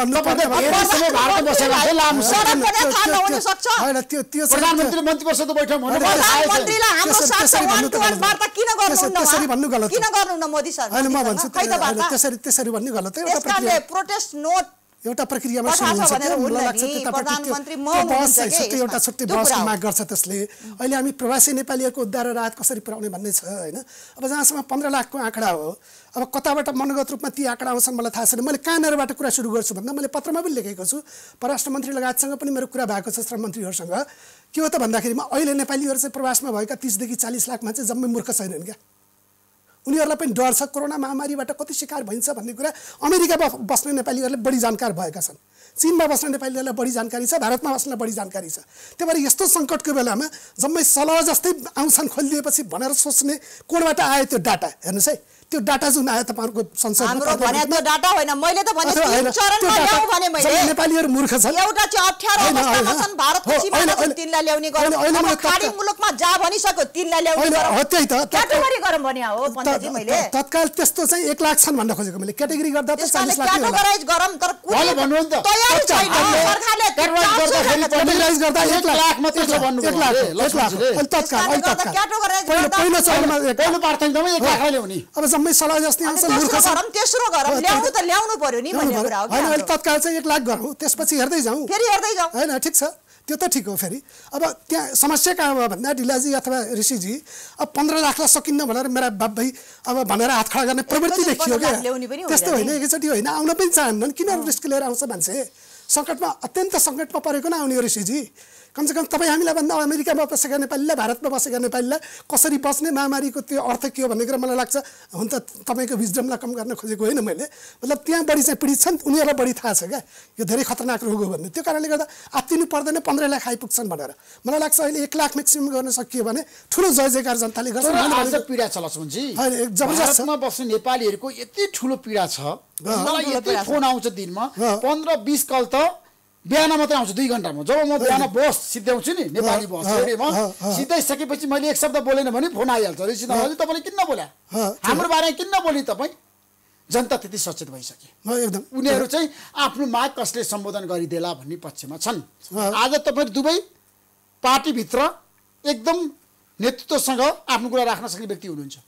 B: छ के
A: भारत बसेका थिए लामो
B: सडक पनि थाहा नहुन सक्छ
C: हैन त्यो त्यो
A: प्रधानमन्त्री मन्त्री परिषदको बैठक भन्नु
B: प्रधानमन्त्रीलाई हाम्रो साथ वान टु वान वार्ता किन गर्नुहुन्न
C: त्यसरी भन्नु गलत
B: किन गर्नुहुन्न मोदी सर
C: हैन म भन्छु त्यसरी त्यसरी भन्नु गलत हो एउटा
B: प्रक्रिया प्रोटेस्ट नोट
C: एउटा प्रक्रियामा सुरु हुन्छ त्यो मलाई लाग्छ त्यो
B: प्रधानमन्त्री म
C: बस छुट्टै एउटा छुट्टै बसको माग गर्छ त्यसले अहिले हामी प्रवासी नेपालीहरूको उद्धार र राहत कसरी पुर्याउने भन्ने छ हैन अब जहाँसम्म पन्ध्र लाखको आँकडा हो अब कताबाट मनोगत रूपमा ती आँकडा आउँछन् मलाई थाहा छैन मैले कहाँनिरबाट कुरा सुरु गर्छु भन्दा मैले पत्रमा पनि लेखेको छु परराष्ट्र मन्त्री लगायतसँग पनि मेरो कुरा भएको छ श्रम मन्त्रीहरूसँग के हो त भन्दाखेरिमा अहिले नेपालीहरू चाहिँ प्रवासमा भएका तीस देखि चालीस लाख मान्छे जम्मै मूर्ख छैनन् क्या उनीहरूलाई पनि डर छ कोरोना महामारीबाट कति शिकार भइन्छ भन्ने कुरा अमेरिकामा बस्ने नेपालीहरूले बढी जानकार भएका छन् चीनमा बस्ने नेपालीहरूलाई बढी जानकारी छ भारतमा बस्नेलाई बढी जानकारी छ त्यही भएर यस्तो सङ्कटको बेलामा जम्मै सलह जस्तै आउँछन् खोलिदिएपछि भनेर सोच्ने कोणबाट आयो त्यो डाटा हेर्नुहोस् है त्यो डाटा जुन आयो तपाईँहरूको संसदमा
B: हाम्रो भने त्यो डाटा होइन मैले त भने
C: अथवा होइन,
B: तीन चरणमा
C: त्यो डाटा-
B: ल्याऊ भने मैले
C: सबै नेपालीहरू मूर्ख छन्
B: एउटा चाहिँ अप्ठ्यारो
C: होइन,
B: अवस्थामा
C: होइन।
B: छन् भारतको
C: हो,
B: सीमामा
C: होइन,
B: छन्
C: होइन।
B: तिनलाई ल्याउने
C: होइन, होइन,
B: गरौँ अब
C: मैले
B: खाडी
C: तत्काल-
B: मुलुकमा जा भनिसक्यो तिनलाई ल्याउने
C: होइन,
B: गरौँ
C: हो, त्यही त, तत्काल-
B: क्याटेगोरी गरौँ भने हो पञ्चायतजी मैले
C: त- तत्काल त्यस्तो चाहिँ एक लाख छन् भन्न खोजेको मैले क्याटेगोरी गर्दा त
B: त्यसकारणले
C: चालिस लाख नै होला
B: क्याटेगोराइज गरौँ तर कुनै
A: उहाँले भन्नु नि त।
B: तयारी छैन
A: तत्काल-
B: सरकारले
A: क्याटेगोराइज गर्दाखेरि
C: क्याटेगोराइज गर्दा
A: एक
C: एक लाख
A: लाख मात्रै छ भन्नुभयो
C: एक लाख
A: अरे,
C: एक लाख
A: लक्ष्मणजीले।
C: अहिले तत्काल अहिले
B: त्यसकारणले
C: तत्काल
B: क्याटेगोराइज
C: पहिलो
B: गर्दा-
C: पहिलो चरणमा एक-
A: पहिलो प्राथमिकतामै एक लाख ल्याउने
C: अब जम्मै सल्लाह जस्तै आउँछ
B: अनि
C: मूर्ख
B: तेस्रो
C: छन्
B: गरौँ तेस्रो गरौँ
C: हो,
B: ल्याउनु
C: त्यही
B: त ल्याउनु पर्यो नि भन्ने कुरा हो
C: होइन अहिले
B: कि
C: तत्काल चाहिँ एक लाख गरौँ त्यसपछि हेर्दै जाउँ
B: फेरि हेर्दै जाउँ
C: होइन ठिक छ त्यो त ठिक हो फेरि अब त्यहाँ समस्या कहाँ हो भन्दा ढिलाजी अथवा ऋषिजी अब पन्ध्र लाखलाई सकिन्न भनेर मेरा बाप भाइ अब भनेर हात खडा गर्ने प्रवृत्ति
B: एकैचोटि
C: देखियो
B: पन्ध्र लाख ल्याउने पनि
C: क्या त्यस्तो
B: होइन
C: होइन एकैचोटि होइन आउन पनि चाहन्नन् किन रिस्क लिएर आउँछ मान्छे सङ्कटमा अत्यन्त सङ्कटमा परेको न आउने हो ऋषिजी कमसेकम तपाईँ हामीलाई भन्दा अमेरिकामा बसेका नेपालीलाई भारतमा बसेका नेपालीलाई कसरी बस्ने महामारीको त्यो अर्थ के हो भन्ने कुरा मलाई लाग्छ हुन त तपाईँको विजडमलाई कम गर्न खोजेको होइन मैले मतलब त्यहाँ बढी चाहिँ पीडित छन् उनीहरूलाई बढी थाहा छ क्या यो धेरै खतरनाक रोग हो भन्ने त्यो कारणले गर्दा आत्तिनु पर्दैन पन्ध्र लाख आइपुग्छन् भनेर मलाई लाग्छ अहिले एक लाख म्याक्सिमम गर्न सकियो भने ठुलो जय जयकार जनताले गर्छ
A: तर
C: मैले
A: आज
C: भनेको-
A: पीडा छ लक्ष्मणजी
C: होइन, एक जबरजस्त छ।
A: भारतमा बस्ने नेपालीहरूको यति ठुलो पीडा छ मलाई
B: ठुलो
A: यति
B: पीडा छ।
A: फोन आउँछ दिनमा
C: अँ।
A: पन्ध्र बिस कल त बिहान मात्रै आउँछ दुई घन्टामा जब म बिहान बस सिद्ध्याउँछु नि नेपाली बस
C: अँ,
A: रेडियोमा
C: अँ, अँ।
A: सिधाइसकेपछि मैले एक शब्द बोलेन भने फोन आइहाल्छ ऋषि दाजु तपाईँले किन नबोल्या
C: अँ,
A: हाम्रो बारेमा किन नबोली तपाईँ जनता त्यति सचेत भइसके
C: हो, एकदम
A: उनीहरू चाहिँ आफ्नो माग कसले सम्बोधन गरिदेला भन्ने पक्षमा छन्
C: अँ।
A: आज तपाईँ दुवै पार्टीभित्र एकदम नेतृत्वसँग आफ्नो कुरा राख्न सक्ने व्यक्ति हुनुहुन्छ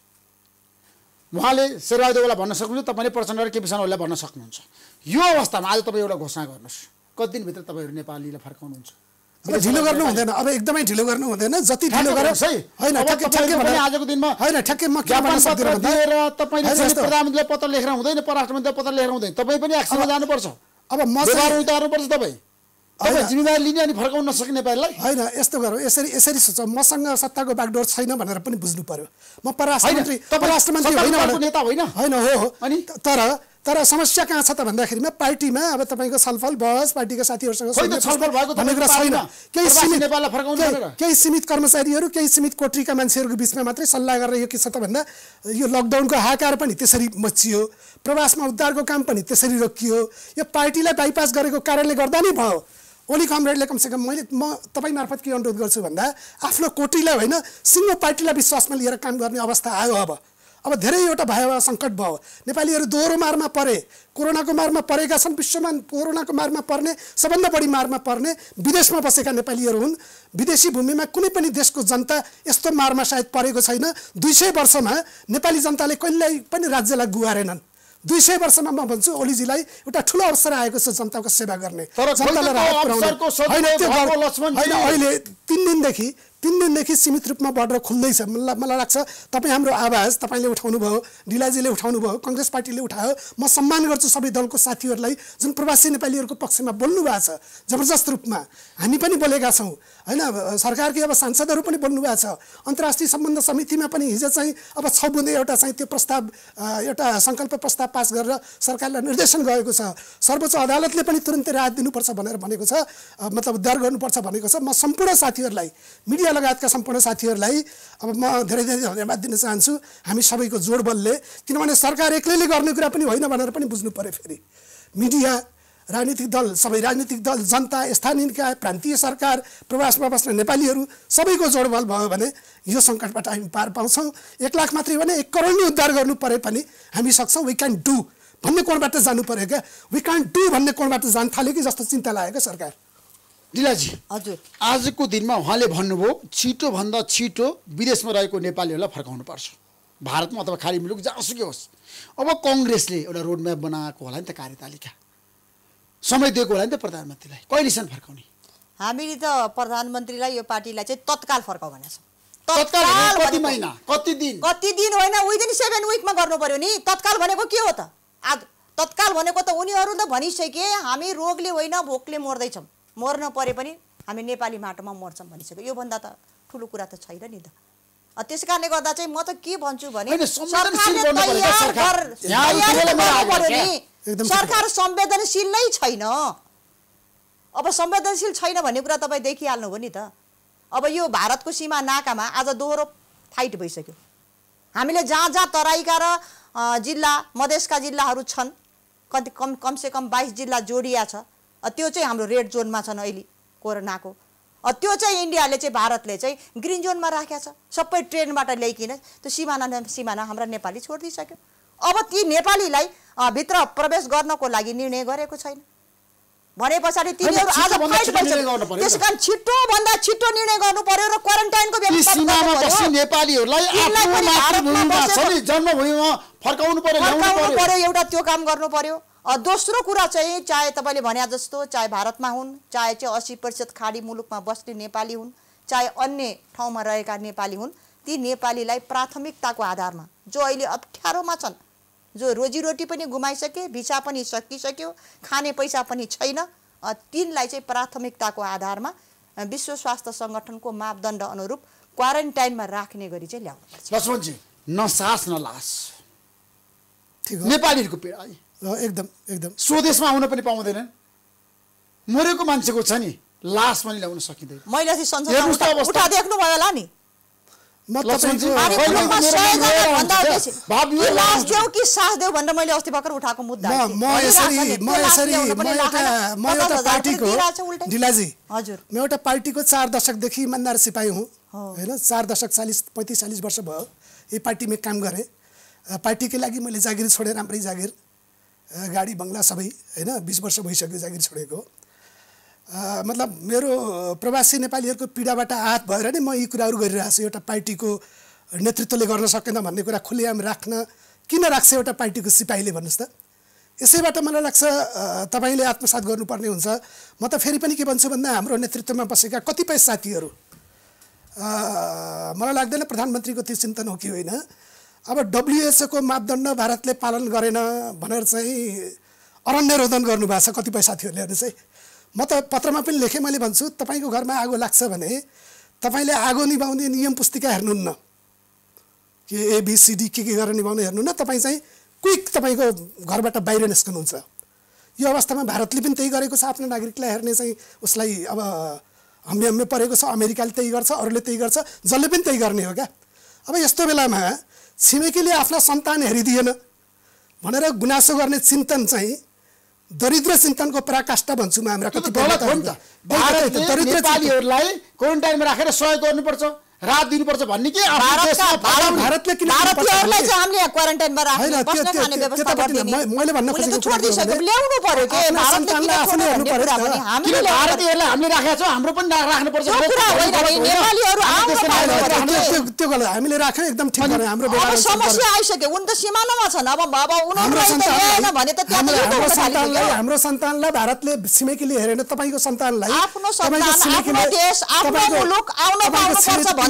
A: उहाँले शेरबहादुर देउवालाई भन्न सक्नुहुन्छ तपाईँले प्रचण्ड र केपी शर्मालाई भन्न सक्नुहुन्छ यो अवस्थामा आज तपाईँ एउटा घोषणा गर्नुहोस् कति दिनभित्र तपाईँहरू नेपालीलाई फर्काउनुहुन्छ
C: अब ढिलो गर्नु हुँदैन अब एकदमै ढिलो गर्नु हुँदैन जति ढिलो गर
A: है
C: होइन
A: अब
C: ठ्याक्कै ठ्याक्कै
A: तपाईँहरू पनि
C: भनेर-
A: आजको दिनमा
C: होइन ठ्याक्कै म के
A: ज्ञापन
C: भन्न
A: पत्र
C: सक्दिनँ भन्दा
A: दिएर तपाईँले
C: होइन,
A: चाहिँ
C: यस्तो-
A: प्रधानमन्त्रीलाई पत्र लेखेर हुँदैन परराष्ट्र मन्त्रीलाई पत्र लेखेर हुँदैन तपाईँ पनि एक्सनमा जानुपर्छ
C: अब म
A: व्यवहार
C: चाहिँ
A: उतार्नुपर्छ तपाईँ तपाईँ जिम्मेवारी लिने अनि फर्काउन नसक्ने नेपालीलाई
C: होइन यस्तो गरौँ यसरी यसरी सोचौँ मसँग सत्ताको बागडोर छैन भनेर पनि बुझ्नु पर्यो म परराष्ट्र
A: होइन,
C: मन्त्री
A: तपाईँ
C: परराष्ट्र मन्त्री होइन
A: सत्ताको
C: भनेर-
A: नेता होइन।
C: होइन हो हो
A: अनि?
C: तर तर समस्या कहाँ छ त भन्दाखेरिमा पार्टीमा अब तपाईँको छलफल बहस पार्टीका साथीहरूसँग
A: खोइ त
C: सोध्ने
A: छलफल भएको
C: भन्ने कुरा छैन
A: पार्टीमा
C: केही
A: प्रवासी
C: सीमित
A: नेपाललाई फर्काउनु
C: केही-
A: भनेर।
C: केही सीमित कर्मचारीहरू केही सीमित कोठरीका मान्छेहरूको बिचमा मात्रै सल्लाह गरेर यो के छ त भन्दा यो लकडाउनको हाकार पनि त्यसरी मचियो प्रवासमा उद्धारको काम पनि त्यसरी रोकियो यो पार्टीलाई बाइपास गरेको कारणले गर्दा नै भयो ओली कमरेडले कमसेकम मैले म तपाईँ मार्फत के अनुरोध गर्छु भन्दा आफ्नो कोटीलाई होइन सिङ्गो पार्टीलाई विश्वासमा लिएर काम गर्ने अवस्था आयो अब अब धेरैवटा भयावह सङ्कट भयो नेपालीहरू दोहोरो मारमा परे कोरोनाको मारमा परेका छन् विश्वमा कोरोनाको मारमा पर्ने सबभन्दा बढी मारमा पर्ने विदेशमा बसेका नेपालीहरू हुन् विदेशी भूमिमा कुनै पनि देशको जनता यस्तो मारमा सायद परेको छैन दुई सय वर्षमा नेपाली जनताले कहिल्यै पनि राज्यलाई गुहारेनन् दुई सय वर्षमा म भन्छु ओलीजीलाई एउटा ठुलो अवसर आएको छ जनताको सेवा गर्ने
A: तर खोइ त
C: जनतालाई
A: त्यो
C: राहत पुर्याउने।
A: अवसरको सदुपयोग
C: होइन, त्यो
A: भएको
C: गर्-
A: लक्ष्मणजी।
C: होइन, अहिले तिन दिनदेखि तिन दिनदेखि सीमित रूपमा बढेर खुल्दैछ मलाई मलाई लाग्छ तपाईँ हाम्रो आवाज तपाईँले उठाउनु भयो ढिलाजीले उठाउनु भयो कङ्ग्रेस पार्टीले उठायो म सम्मान गर्छु सबै दलको साथीहरूलाई जुन प्रवासी नेपालीहरूको पक्षमा बोल्नु भएको छ जबरजस्त रूपमा हामी पनि बोलेका छौँ होइन सरकारकै अब सांसदहरू पनि बोल्नु भएको छ अन्तर्राष्ट्रिय सम्बन्ध समितिमा पनि हिजो चाहिँ अब छ बुँदे एउटा चाहिँ त्यो प्रस्ताव अ, एउटा सङ्कल्प प्रस्ताव पास गरेर सरकारलाई निर्देशन गएको छ सर्वोच्च अदालतले पनि तुरुन्तै राहत दिनुपर्छ भनेर भनेको छ अ, मतलब उद्धार गर्नुपर्छ भनेको छ म सम्पूर्ण साथीहरूलाई मिडिया लगायतका सम्पूर्ण साथीहरूलाई अब म धेरै धेरै धन्यवाद दिन चाहन्छु हामी सबैको जोड बलले किनभने सरकार एक्लैले गर्ने कुरा पनि होइन भनेर पनि बुझ्नु पर्यो फेरि मिडिया राजनीतिक दल सबै राजनीतिक दल जनता स्थानीय निकाय प्रान्तीय सरकार प्रवासमा बस्ने नेपालीहरू सबैको जोडबल भयो भने यो सङ्कटबाट हामी पार पाउँछौँ एक लाख मात्रै भने एक करोड नै उद्धार गर्नु परे पनि हामी सक्छौँ वी क्यान डु भन्ने कोणबाट जानु पर्यो क्या वी क्यान डु भन्ने कोणबाट जान थाल्यो कि जस्तो चिन्ता लाग्यो सरकार
A: दिलाजी
B: हजुर
A: आजको दिनमा उहाँले भन्नुभयो छिटोभन्दा छिटो विदेशमा रहेको नेपालीहरूलाई फर्काउनु पर्छ भारतमा अथवा खाडी मुलुक जहाँसुकै होस् अब कङ्ग्रेसले एउटा रोडम्याप बनाएको होला नि त कार्यतालिका समय दिएको होला नि त प्रधानमन्त्रीलाई कहिलेसम्म फर्काउने
B: हामीले त प्रधानमन्त्रीलाई यो पार्टीलाई चाहिँ तत्काल फर्काउ भनेको छौँ
A: तत्काल भनेको कति
B: भनेको-
A: महिना कति दिन
B: कति दिन होइन विदिन सेभेन विकमा गर्नु पर्यो नि तत्काल भनेको के हो त आज तत्काल भनेको त उनीहरू त भनिसके हामी रोगले होइन भोकले मर्दैछौँ मर्न परे पनि हामी नेपाली माटोमा मर्छौँ भनिसक्यो योभन्दा त ठुलो कुरा त छैन नि त अ, त्यस कारणले गर्दा चाहिँ म त के भन्छु भने
A: होइन, संवेदनशील
B: सरकारले
A: गर्नु पर्यो क्या
B: तयार
A: सरकार।
B: गर-
A: यहाँ
B: तयारी
A: ठुलो
B: त
A: कुरा
B: गर्नु पर्यो
A: क्या।
B: नि
C: एकदम
B: सरकार संवेदनशील नै छैन अब संवेदनशील छैन भन्ने कुरा तपाईँ देखिहाल्नु भयो नि त अब यो भारतको सीमा नाकामा आज दोहोरो फाइट भइसक्यो हामीले जहाँ जहाँ तराईका र जिल्ला मधेसका जिल्लाहरू छन्, कति कम कमसे कम बाइस जिल्ला जोडिया छ, त्यो चाहिँ हाम्रो रेड जोनमा छन् अहिले कोरोनाको। त्यो चाहिँ इन्डियाले चाहिँ भारतले चाहिँ ग्रिन जोनमा राखेको छ। सबै ट्रेनबाट ल्याइकिन त्यो सिमाना सिमाना हाम्रा नेपाली छोडिदिइसक्यो। अब ती नेपालीलाई भित्र प्रवेश गर्नको लागि निर्णय गरेको छैन भने पछाडि तिनीहरू आज फाइट गर्छ। त्यसकारण छिटो भन्दा छिटो निर्णय गर्नु पर्यो र क्वारेन्टाइनको व्यवस्था
A: सीमामा बस्ने नेपालीहरूलाई आफ्नो मातृभूमिमा छ नि जन्मभूमिमा फर्काउनु पर्यो, ल्याउनु
B: पर्यो, एउटा त्यो काम गर्नु पर्यो। दोस्रो कुरा चाहिँ चाहे तपाईँले भने जस्तो चाहे भारतमा हुन्, चाहे चाहिँ अस्सी प्रतिशत खाडी मुलुकमा बस्ने नेपाली हुन्, चाहे अन्य ठाउँमा रहेका नेपाली हुन्, ती नेपालीलाई प्राथमिकताको आधारमा जो अहिले अप्ठ्यारोमा छन्, जो रोजीरोटी पनि गुमाइसके, भिसा पनि सकिसक्यो, खाने पैसा पनि छैन, तिनलाई चाहिँ प्राथमिकताको आधारमा विश्व स्वास्थ्य सङ्गठनको मापदण्ड अनुरूप क्वारेन्टाइनमा राख्ने गरी चाहिँ ल्याउनुपर्छ।
A: लक्ष्मणजी, न सास न लास नेपालीहरूको पीडा
C: एकदम एकदम
A: स्वदेशमा आउन पनि पाउँदैनन्। मरेको मान्छेको छ नि लास पनि ल्याउन सकिँदैन।
B: मैले चाहिँ संसदमा उठा देख्नु भयो होला नि, लास देऊ कि सास देऊ भनेर मैले अस्ति भर्खर उठाएको मुद्दा
C: म यसरी म यसरी म एउटा म एउटा पार्टीको ढिलाजी
B: हजुर
C: म एउटा पार्टीको चार दशकदेखि इमान्दार सिपाही हुँ हैन। चार दशक चालीस पैँतिस चालीस वर्ष भयो यही पार्टीमा काम गरेँ। पार्टीकै लागि मैले जागिर छोडेँ, राम्रै जागिर, गाडी बङ्गला सबै हैन। बिस वर्ष भइसक्यो जागिर छोडेको। मतलब मेरो प्रवासी नेपालीहरूको पीडाबाट आहत भएर नै म यी कुराहरू गरिरहेको छु। एउटा पार्टीको नेतृत्वले गर्न सकेन भन्ने कुरा खुलेआम राख्न किन राख्छ एउटा पार्टीको सिपाहीले भन्नुहोस् त। यसैबाट मलाई लाग्छ तपाईँले आत्मसात गर्नुपर्ने हुन्छ। म त फेरि पनि के भन्छु भन्दा हाम्रो नेतृत्वमा बसेका कतिपय साथीहरू मलाई लाग्दैन प्रधानमन्त्रीको त्यो चिन्तन हो कि होइन। अब डब्ल्युएचओको मापदण्ड भारतले पालन गरेन भनेर चाहिँ अरण्य रोदन गर्नुभएको छ कतिपय साथीहरूले। हेर्नुहोस् है, म त पत्रमा पनि लेखेँ, मैले भन्छु तपाईँको घरमा आगो लाग्छ भने तपाईँले आगो निभाउने नियम पुस्तिका हेर्नुहुन्न कि एबिसिडी के के गरेर निभाउने हेर्नुहुन्न, तपाईँ चाहिँ क्विक तपाईँको घरबाट बाहिर निस्कनुहुन्छ। यो अवस्थामा भारतले पनि त्यही गरेको छ, आफ्नो नागरिकलाई हेर्ने चाहिँ उसलाई अब हम्मे हम्मे परेको छ। अमेरिकाले त्यही गर्छ, अरूले त्यही गर्छ, जसले पनि त्यही गर्ने हो क्या। अब यस्तो बेलामा छिमेकीले आफ्ना सन्तान हेरिदिएन भनेर गुनासो गर्ने चिन्तन चाहिँ दरिद्र चिन्तनको पराकाष्ठा भन्छु म। हाम्रा कति
A: नेपालीहरूलाई क्वारेन्टाइनमा राखेर सहयोग गर्नुपर्छ, रात दिनुपर्छ भन्ने के
C: भारतले किन
B: भारतीयहरूलाई चाहिँ हामीले क्वारेन्टाइनमा राख्ने बस्ने खाने व्यवस्था गर्दिने
C: मैले भन्न खोजेको
B: छोडिदिसक्यो, ल्याउनु पर्यो के भारतले किन
C: आफूले हेर्नु पर्यो।
A: हामीले भारतीयहरूलाई हामीले राखेका छौँ, हाम्रो पनि राख्नुपर्छ।
B: नेपालीहरू
C: त्यो गलत, हामीले राख्ने एकदम ठिक गरे। हाम्रो
B: समस्या आइसक्यो, उनी त सिमानामा छन्। अब अब उनीहरूलाई भने त
C: हाम्रो सन्तानलाई भारतले छिमेकीले हेरेन, तपाईँको सन्तानलाई
B: आफ्नो सन्तान, आफ्नो देश, आफ्नो मुलुक आउन पाउनुपर्छ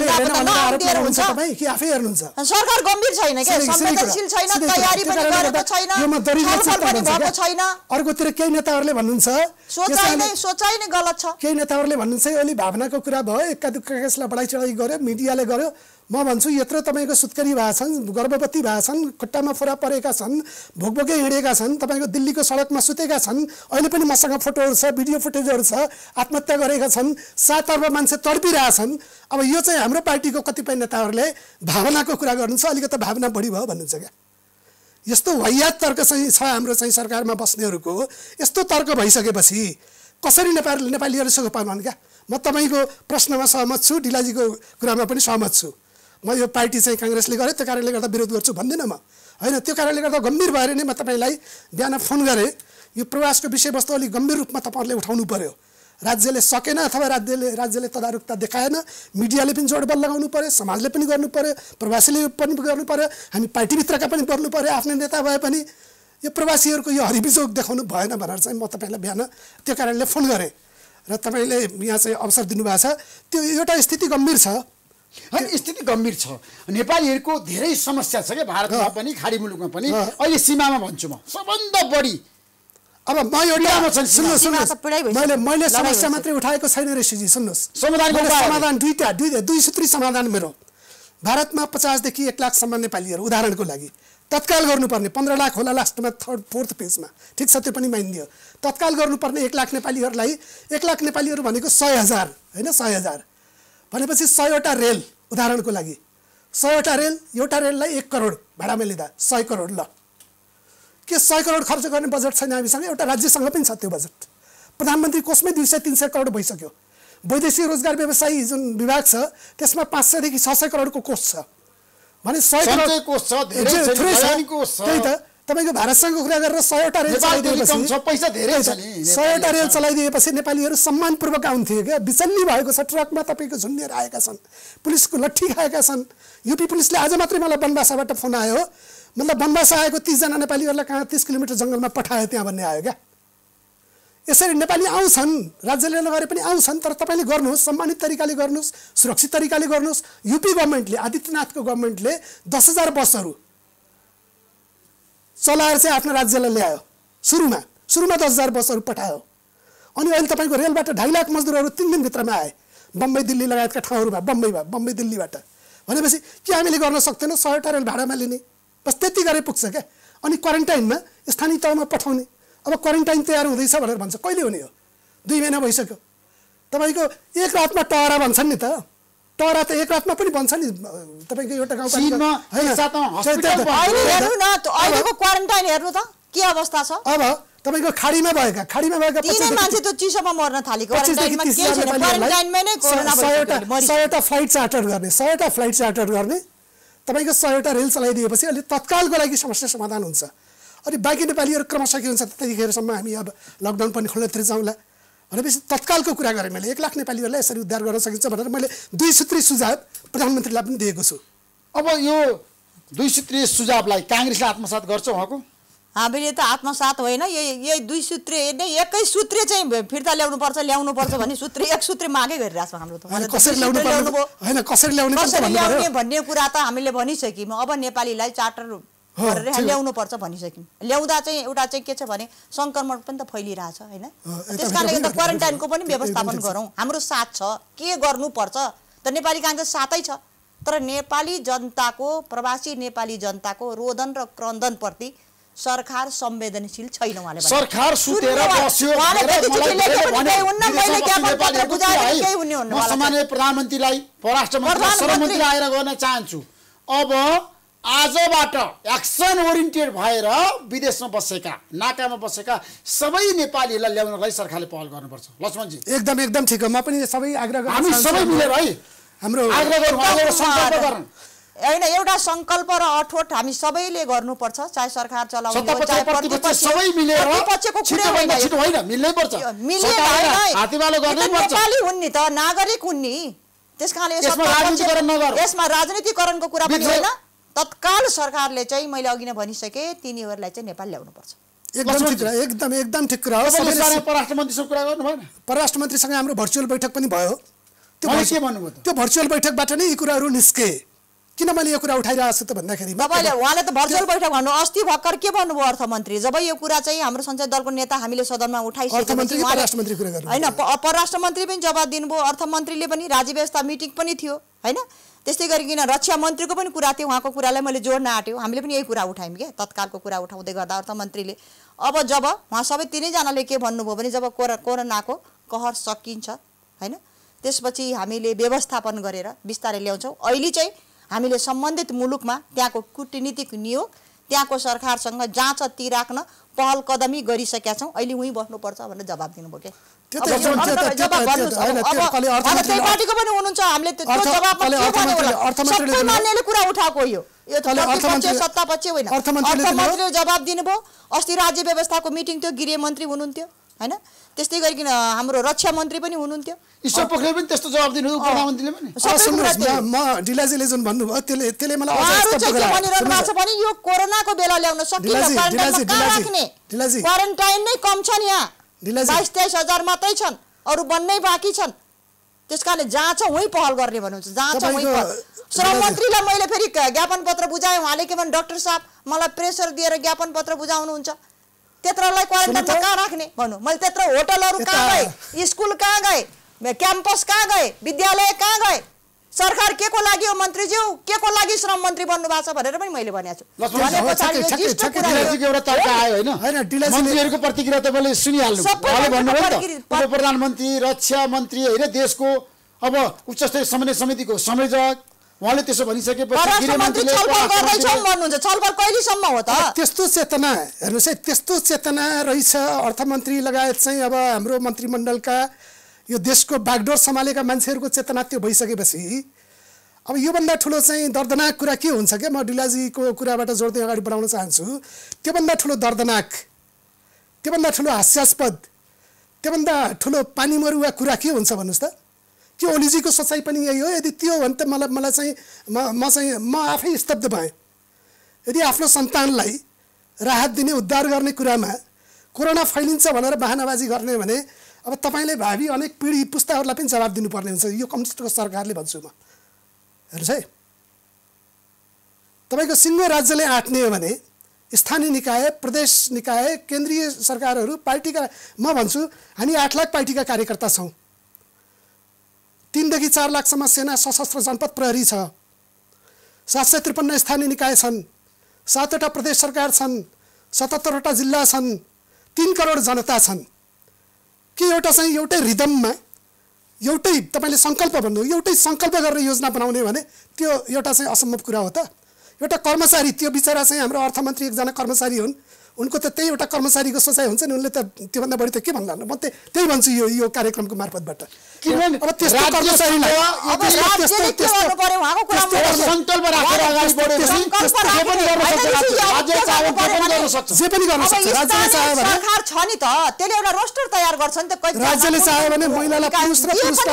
C: कि आफै हेर्नुहुन्छ।
B: सरकार गम्भीर छैन के, संवेदनशील छैन, तयारी पनि गरेको छैन, छलफल पनि भएको छैन।
C: अर्कोतिर केही नेताहरूले भन्नुहुन्छ
B: सोचाइ नै सोचाइ नै गलत छ।
C: केही नेताहरूले भन्नुहुन्छ अलि भावनाको कुरा भयो, एक्का दुक्का केसलाई बढाइ चढाइ गर्यो, मिडियाले गर्यो। म भन्छु यत्रो तपाईँको सुत्करी भएको छन्, गर्भवती भएको छन्, खुट्टामा फोरा परेका छन्, भोकभोकै हिँडेका छन्, तपाईँको दिल्लीको सडकमा सुतेका छन्, अहिले पनि मसँग फोटोहरू छ, भिडियो फुटेजहरू छ, आत्महत्या गरेका छन्, सात अर्ब मान्छे तडपिरहेछन्। अब यो चाहिँ हाम्रो पार्टीको कतिपय नेताहरूले भावनाको कुरा गर्नुहुन्छ, अलिकति भावना बढी भयो भन्नुहुन्छ क्या। यस्तो वाहियात तर्क चाहिँ छ हाम्रो चाहिँ सरकारमा बस्नेहरूको। यस्तो तर्क भइसकेपछि कसरी नेपाली नेपालीहरू सुख पाउनुहुन् क्या। म तपाईँको प्रश्नमा सहमत छु, ढिलाजीको कुरामा पनि सहमत छु। म यो पार्टी चाहिँ काङ्ग्रेसले गर्यो त्यो कारणले गर्दा विरोध गर्छु भन्दिनँ म, होइन। त्यो कारणले गर्दा गम्भीर भएर नै म तपाईँलाई बिहान फोन गरेँ। यो प्रवासको विषयवस्तु अलिक गम्भीर रूपमा तपाईँहरूले उठाउनु पर्यो। राज्यले सकेन अथवा राज्यले राज्यले तदारुकता देखाएन, मिडियाले पनि जोडबल लगाउनु पर्यो, समाजले पनि गर्नु पर्यो, प्रवासीले पनि गर्नु पर्यो, हामी पार्टीभित्रका पनि गर्नु पर्यो, आफ्नो नेता भए पनि। यो प्रवासीहरूको यो हरिबिजोग देखाउनु भएन भनेर चाहिँ म तपाईँलाई बिहान त्यो कारणले फोन गरेँ र तपाईँले यहाँ चाहिँ अवसर दिनुभएको छ। त्यो एउटा स्थिति गम्भीर छ,
A: स्थिति गम्भीर छ। नेपालीहरूको धेरै समस्या छ क्या, भारतमा पनि खाडी मुलुकमा पनि। अहिले सीमामा भन्छु म सबभन्दा बढी।
C: अब म एउटा सुन्नुहोस् सुन्नुहोस् मैले मैले समस्या मात्रै उठाएको छैन ऋषिजी, सुन्नुहोस्। समाधान दुईवटा दुई दुई सूत्री समाधान मेरो। भारतमा पचासदेखि एक लाखसम्म नेपालीहरू उदाहरणको लागि तत्काल गर्नुपर्ने, पन्ध्र लाख होला लास्टमा थर्ड फोर्थ पेजमा, ठिक छ त्यो पनि मानिदियो। तत्काल गर्नुपर्ने एक लाख नेपालीहरूलाई, एक लाख नेपालीहरू भनेको सय हजार होइन, सय हजार भनेपछि सयवटा रेल उदाहरणको लागि सयवटा रेल, एउटा रेललाई एक करोड भाडामा लिँदा सय करोड ल के सय करोड खर्च गर्ने बजेट छैन हामीसँग? एउटा राज्यसँग पनि छ त्यो बजेट। प्रधानमन्त्री कोषमै दुई सय तिन सय करोड भइसक्यो। वैदेशिक रोजगार व्यवसायी जुन विभाग छ त्यसमा पाँच सयदेखि छ सय करोडको कोष छ भने सय करोड
A: कोष छ, धेरै छ, कोष छ।
C: त्यही त तपाईँको भारतसँग कुरा गरेर सयवटा रेल चलाइदिएपछि
A: पैसा धेरै छ नि,
C: सयवटा रेल चलाइदिएपछि नेपालीहरू सम्मानपूर्वक आउँथे क्या। बिचल्ली भएको छ, ट्रकमा तपाईँको झुन्डिएर आएका छन्, पुलिसको लट्ठी खाएका छन्। युपी पुलिसले आज मात्रै मलाई बनबासाबाट फोन आयो, मतलब बनबासा आएको तिसजना नेपालीहरूलाई कहाँ तिस किलोमिटर जङ्गलमा पठायो त्यहाँ भन्ने आयो क्या। यसरी नेपाली आउँछन्, राज्यले नगरे पनि आउँछन्, तर तपाईँले गर्नुहोस्, सम्मानित तरिकाले गर्नुहोस्, सुरक्षित तरिकाले गर्नुहोस्। युपी गभर्मेन्टले, आदित्यनाथको गभर्मेन्टले दस हजार बसहरू चलाएर चाहिँ आफ्नो राज्यलाई ल्यायो। सुरुमा सुरुमा दस हजार बसहरू पठायो अनि अहिले तपाईँको रेलबाट ढाई लाख मजदुरहरू तिन दिनभित्रमा आए बम्बई दिल्ली लगायतका ठाउँहरूमा। बम्बईमा बम्बई दिल्लीबाट भनेपछि के हामीले गर्न सक्दैनौँ? सयवटा रेल भाडामा लिने, बस त्यति गरे पुग्छ क्या। अनि क्वारेन्टाइनमा स्थानीय तहमा पठाउने। अब क्वारेन्टाइन तयार हुँदैछ भनेर भन्छ, कहिले हुने हो? दुई महिना भइसक्यो। तपाईँको एक रातमा टहरा भन्छन् नि त, टहरा त एक रातमा पनि भन्छ नि तपाईँको एउटा गाउँपालिका
B: अहिलेको क्वारेन्टाइन हेर्नु त के अवस्था छ।
C: अब तपाईँको खाडीमा भएका खाडीमा भएका
B: मान्छे त चिसोमा मर्न थालेको
C: सयवटा फ्लाइट चार्टर गर्ने सयवटा फ्लाइट चार्टर गर्ने तपाईँको सयवटा रेल चलाइदिएपछि अहिले तत्कालको लागि समस्या समाधान हुन्छ। अनि बाँकी नेपालीहरू क्रमशः के हुन्छ त्यतिखेरसम्म हामी अब लकडाउन पनि खोल्नेतिर जाउँला भनेपछि तत्कालको कुरा गरेँ मैले। एक लाख नेपालीहरूलाई यसरी उद्धार गर्न सकिन्छ भनेर मैले दुई सूत्री सुझाव प्रधानमन्त्रीलाई पनि दिएको छु।
A: अब यो दुई सूत्री सुझावलाई काङ्ग्रेसले आत्मसात गर्छ उहाँको?
B: हामीले त आत्मसात होइन, यही यही दुई सूत्रे नै एकै सूत्रे चाहिँ फिर्ता ल्याउनुपर्छ ल्याउनुपर्छ भन्ने सूत्र एक सूत्रे मागै गरिरहेको छ हाम्रो त।
C: कसरी ल्याउनु होइन कसरी ल्याउने
B: ल्याउने भन्ने कुरा त हामीले भनिसक्यौँ। अब नेपालीलाई चार्टर गरेर ल्याउनुपर्छ भनिसक्यौँ। ल्याउँदा चाहिँ एउटा चाहिँ के छ भने सङ्क्रमण पनि त फैलिरहेछ होइन, त्यस कारणले गर्दा क्वारेन्टाइनको पनि व्यवस्थापन गरौँ। हाम्रो साथ छ, के गर्नुपर्छ त नेपाली काङ्ग्रेस साथै छ। तर नेपाली जनताको, प्रवासी नेपाली जनताको रोदन र क्रन्दनप्रति सरकार संवेदनशील छैन। उहाँले
A: सरकार सुतेर बस्यो। सामान्य प्रधानमन्त्रीलाई परराष्ट्र मन्त्री सरमन्त्री आएर गर्न चाहन्छु, अब आजबाट एक्सन ओरिएन्टेड भएर विदेशमा बसेका नाकामा बसेका सबै नेपालीहरूलाई ल्याउनलाई सरकारले पहल गर्नुपर्छ। लक्ष्मणजी
C: एकदम एकदम ठिक हो। म पनि सबै आग्रह गर्छु,
A: हामी सबै मिलेर है हाम्रो आग्रह गरौँ,
B: होइन एउटा सङ्कल्प र अठोट हामी सबैले गर्नुपर्छ। चाहे सरकार चलाउने हो चाहे प्रतिपक्ष,
A: सबै मिलेर
B: प्रतिपक्षको कुरा होइन,
A: छिटो होइन मिल्नै पर्छ,
B: मिल्ने
A: हातेमालो गर्नै पर्छ।
B: नेपाली हुन् नि त, नागरिक हुन् नि, त्यसकारणले यसमा राजनीतिकरणको कुरा पनि होइन। तत्काल सरकारले चाहिँ मैले अघि नै भनिसकेँ तिनीहरूलाई चाहिँ नेपाल ल्याउनुपर्छ।
C: एकदम ठिक एकदम एकदम ठिक कुरा हो।
A: परराष्ट्र मन्त्रीसँग कुरा गर्नु भएन?
C: परराष्ट्र मन्त्रीसँग हाम्रो भर्चुअल बैठक पनि भयो।
A: त्यो के भन्नुभयो?
C: त्यो भर्चुअल बैठकबाट नै यी कुराहरू निस्के। किन मैले यो कुरा उठाइरहेको छु त भन्दाखेरि
B: तपाईँले उहाँले त भर्चुअल बैठक भन्नु अस्ति भर्खर के भन्नुभयो अर्थमन्त्री? जब यो कुरा चाहिँ हाम्रो संसद दलको नेता हामीले सदनमा उठाइसकेपछि होइन परराष्ट्र मन्त्री पनि जवाब दिनुभयो, अर्थमन्त्रीले पनि, राज्य व्यवस्था मिटिङ पनि थियो होइन, त्यस्तै गरिकन रक्षा मन्त्रीको पनि कुरा थियो। उहाँको कुरालाई मैले जोड्न आँट्यो, हामीले पनि यही कुरा उठायौँ क्या। तत्कालको कुरा उठाउँदै गर्दा अर्थमन्त्रीले अब जब उहाँ सबै तिनैजनाले के भन्नुभयो भने जब कोरो कोरोनाको कहर सकिन्छ होइन त्यसपछि हामीले व्यवस्थापन गरेर बिस्तारै ल्याउँछौँ। अहिले चाहिँ हामीले सम्बन्धित मुलुकमा त्यहाँको कूटनीतिक नियोग, त्यहाँको सरकारसँग जाँच ती राख्न पहल कदमी गरिसकेका छौँ। अहिले उहीँ बस्नुपर्छ भनेर जवाब दिनुभयो क्या। पार्टीको पनि हुनुहुन्छ, हामीले सबै मान्यले कुरा उठाएको यो सत्तापक्ष होइन। अर्थमन्त्रीले जवाब दिनुभयो। अस्ति राज्य व्यवस्थाको मिटिङ थियो, गृहमन्त्री हुनुहुन्थ्यो होइन, त्यस्तै गरिकन हाम्रो रक्षा मन्त्री पनि हुनुहुन्थ्यो।
A: ईश्वर पोखरेल पनि त्यस्तो जवाब दिनु प्रधानमन्त्रीले पनि।
C: म ढिलाजीले जुन भन्नुभयो त्यसले त्यसले मलाई
B: भनिरहनु भएको छ भने यो कोरोनाको बेला ल्याउन सकिन्छ, क्वारेन्टाइन नै कम छन् यहाँ, बाइस तेइस हजार मात्रै छन्, अरू बन्नै बाँकी छन्। त्यस कारणले जहाँ छ उहीँ पहल गर्ने भन्नुहुन्छ, जहाँ छ उहीँ पहल। श्रम मन्त्रीलाई मैले फेरि ज्ञापन पत्र बुझाएँ, उहाँले के भने डाक्टर साहब मलाई प्रेसर दिएर ज्ञापन पत्र बुझाउनुहुन्छ, त्यत्रलाई क्वारेन्टाइनमा कहाँ राख्ने भन्नु। मैले त्यत्रो होटलहरू कहाँ गए, स्कुल कहाँ गए, क्याम्पस कहाँ गए, विद्यालय कहाँ गए, सरकार के को लागि हो मन्त्रीज्यू, के को लागि श्रम मन्त्री बन्नु भएको छ भनेर पनि मैले भनेको छु।
A: मन्त्रीहरूको प्रतिक्रिया तपाईँले सुनिहाल्नु, प्रधानमन्त्री, रक्षा मन्त्री होइन, देशको अब उच्च स्तरीय समन्वय समितिको संयोजक, उहाँले त्यसो भनिसकेपछि
B: परराष्ट्र मन्त्री छलफल गर्दैछौँ भन्नुहुन्छ, छलफल कहिलेसम्म हो त?
C: त्यस्तो चेतना हेर्नुहोस् है, त्यस्तो चेतना रहेछ अर्थमन्त्री लगायत चाहिँ अब हाम्रो मन्त्रीमण्डलका यो देशको बागडोर सम्हालेका मान्छेहरूको चेतना त्यो भइसकेपछि अब योभन्दा ठुलो चाहिँ दर्दनाक कुरा के हुन्छ क्या? म डिलाजीको कुराबाट जोड्दै अगाडि बढाउन चाहन्छु। त्योभन्दा ठुलो दर्दनाक, त्योभन्दा ठुलो हास्यास्पद, त्योभन्दा ठुलो पानी मरुवा कुरा के हुन्छ भन्नुहोस् त? त्यो ओलीजीको सोचाइ पनि यही हो। यदि त्यो हो भने त मलाई मलाई चाहिँ म म चाहिँ म आफै स्तब्ध भएँ। यदि आफ्नो सन्तानलाई राहत दिने उद्धार गर्ने कुरामा कोरोना फैलिन्छ भनेर बहानाबाजी गर्ने भने अब तपाईँले भावी अनेक पिँढी पुस्ताहरूलाई पनि जवाब दिनुपर्ने हुन्छ। यो कम्युनिस्टको सरकारले भन्छु म। हेर्नुहोस् है, तपाईँको सिङ्गो राज्यले आँट्ने हो भने स्थानीय निकाय, प्रदेश निकाय, केन्द्रीय सरकारहरू, पार्टीका, म भन्छु हामी आठ लाख पार्टीका कार्यकर्ता छौँ। तीनदेखि चार लाखसम्म सेना सशस्त्र जनपद प्रहरी छ, सात सय त्रिपन्न स्थानीय निकाय छन्, सातवटा प्रदेश सरकार छन्, सतहत्तरवटा जिल्ला छन्, तीन करोड जनता छन्। के एउटा चाहिँ एउटै रिदममा एउटै तपाईँले सङ्कल्प भन्नु, एउटै सङ्कल्प गरेर योजना बनाउने भने त्यो एउटा चाहिँ असम्भव कुरा हो त? एउटा कर्मचारी, त्यो बिचरा चाहिँ हाम्रो अर्थमन्त्री एकजना कर्मचारी हुन्, उनको त त्यही एउटा कर्मचारीको सोचाइ हुन्छ नि, उनले त त्योभन्दा बढी त के भन्ला? म त्यही त्यही भन्छु यो यो कार्यक्रमको मार्फतबाट।
A: किनभने
C: अब त्यस्तो कर्मचारीलाई
B: अब राज्यले के गर्नु पर्यो उहाँको कुरामा
A: सङ्कल्प राखेर अगाडि बढ्यो भने जे पनि गर्न सक्छ, राज्य चाहे जे पनि गर्न सक्छ,
C: जे पनि गर्न सक्छ। राज्यले चाह्यो भने
B: सरकार छ नि त, त्यसले एउटा रोस्टर तयार गर्छ नि त।
C: राज्यले चाह्यो भने महिलालाई पुरुष र पुरुषलाई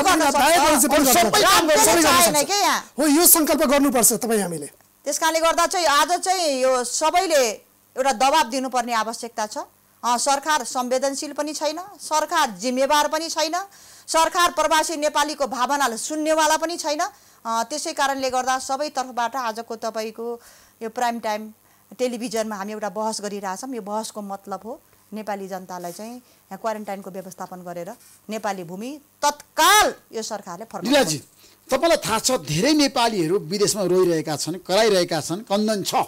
C: हो, यो सङ्कल्प गर्नुपर्छ तपाईँ हामीले।
B: त्यस कारणले गर्दा चाहिँ आज चाहिँ यो सबैले एउटा दबाब दिनुपर्ने आवश्यकता छ। सरकार संवेदनशील पनि छैन, सरकार जिम्मेवार पनि छैन, सरकार प्रवासी नेपालीको भावनालाई सुन्नेवाला पनि छैन। त्यसै कारणले गर्दा सबै तर्फबाट आजको तपाईँको यो प्राइम टाइम टेलिभिजनमा हामी एउटा बहस गरिरहेछौँ। यो बहसको मतलब हो नेपाली जनतालाई चाहिँ यहाँ क्वारेन्टाइनको व्यवस्थापन गरेर नेपाली भूमि तत्काल यो सरकारले
A: फर्काउनु। तपाईँलाई थाहा छ धेरै नेपालीहरू विदेशमा रोइरहेका छन्, कराइरहेका छन्, कन्दन छ।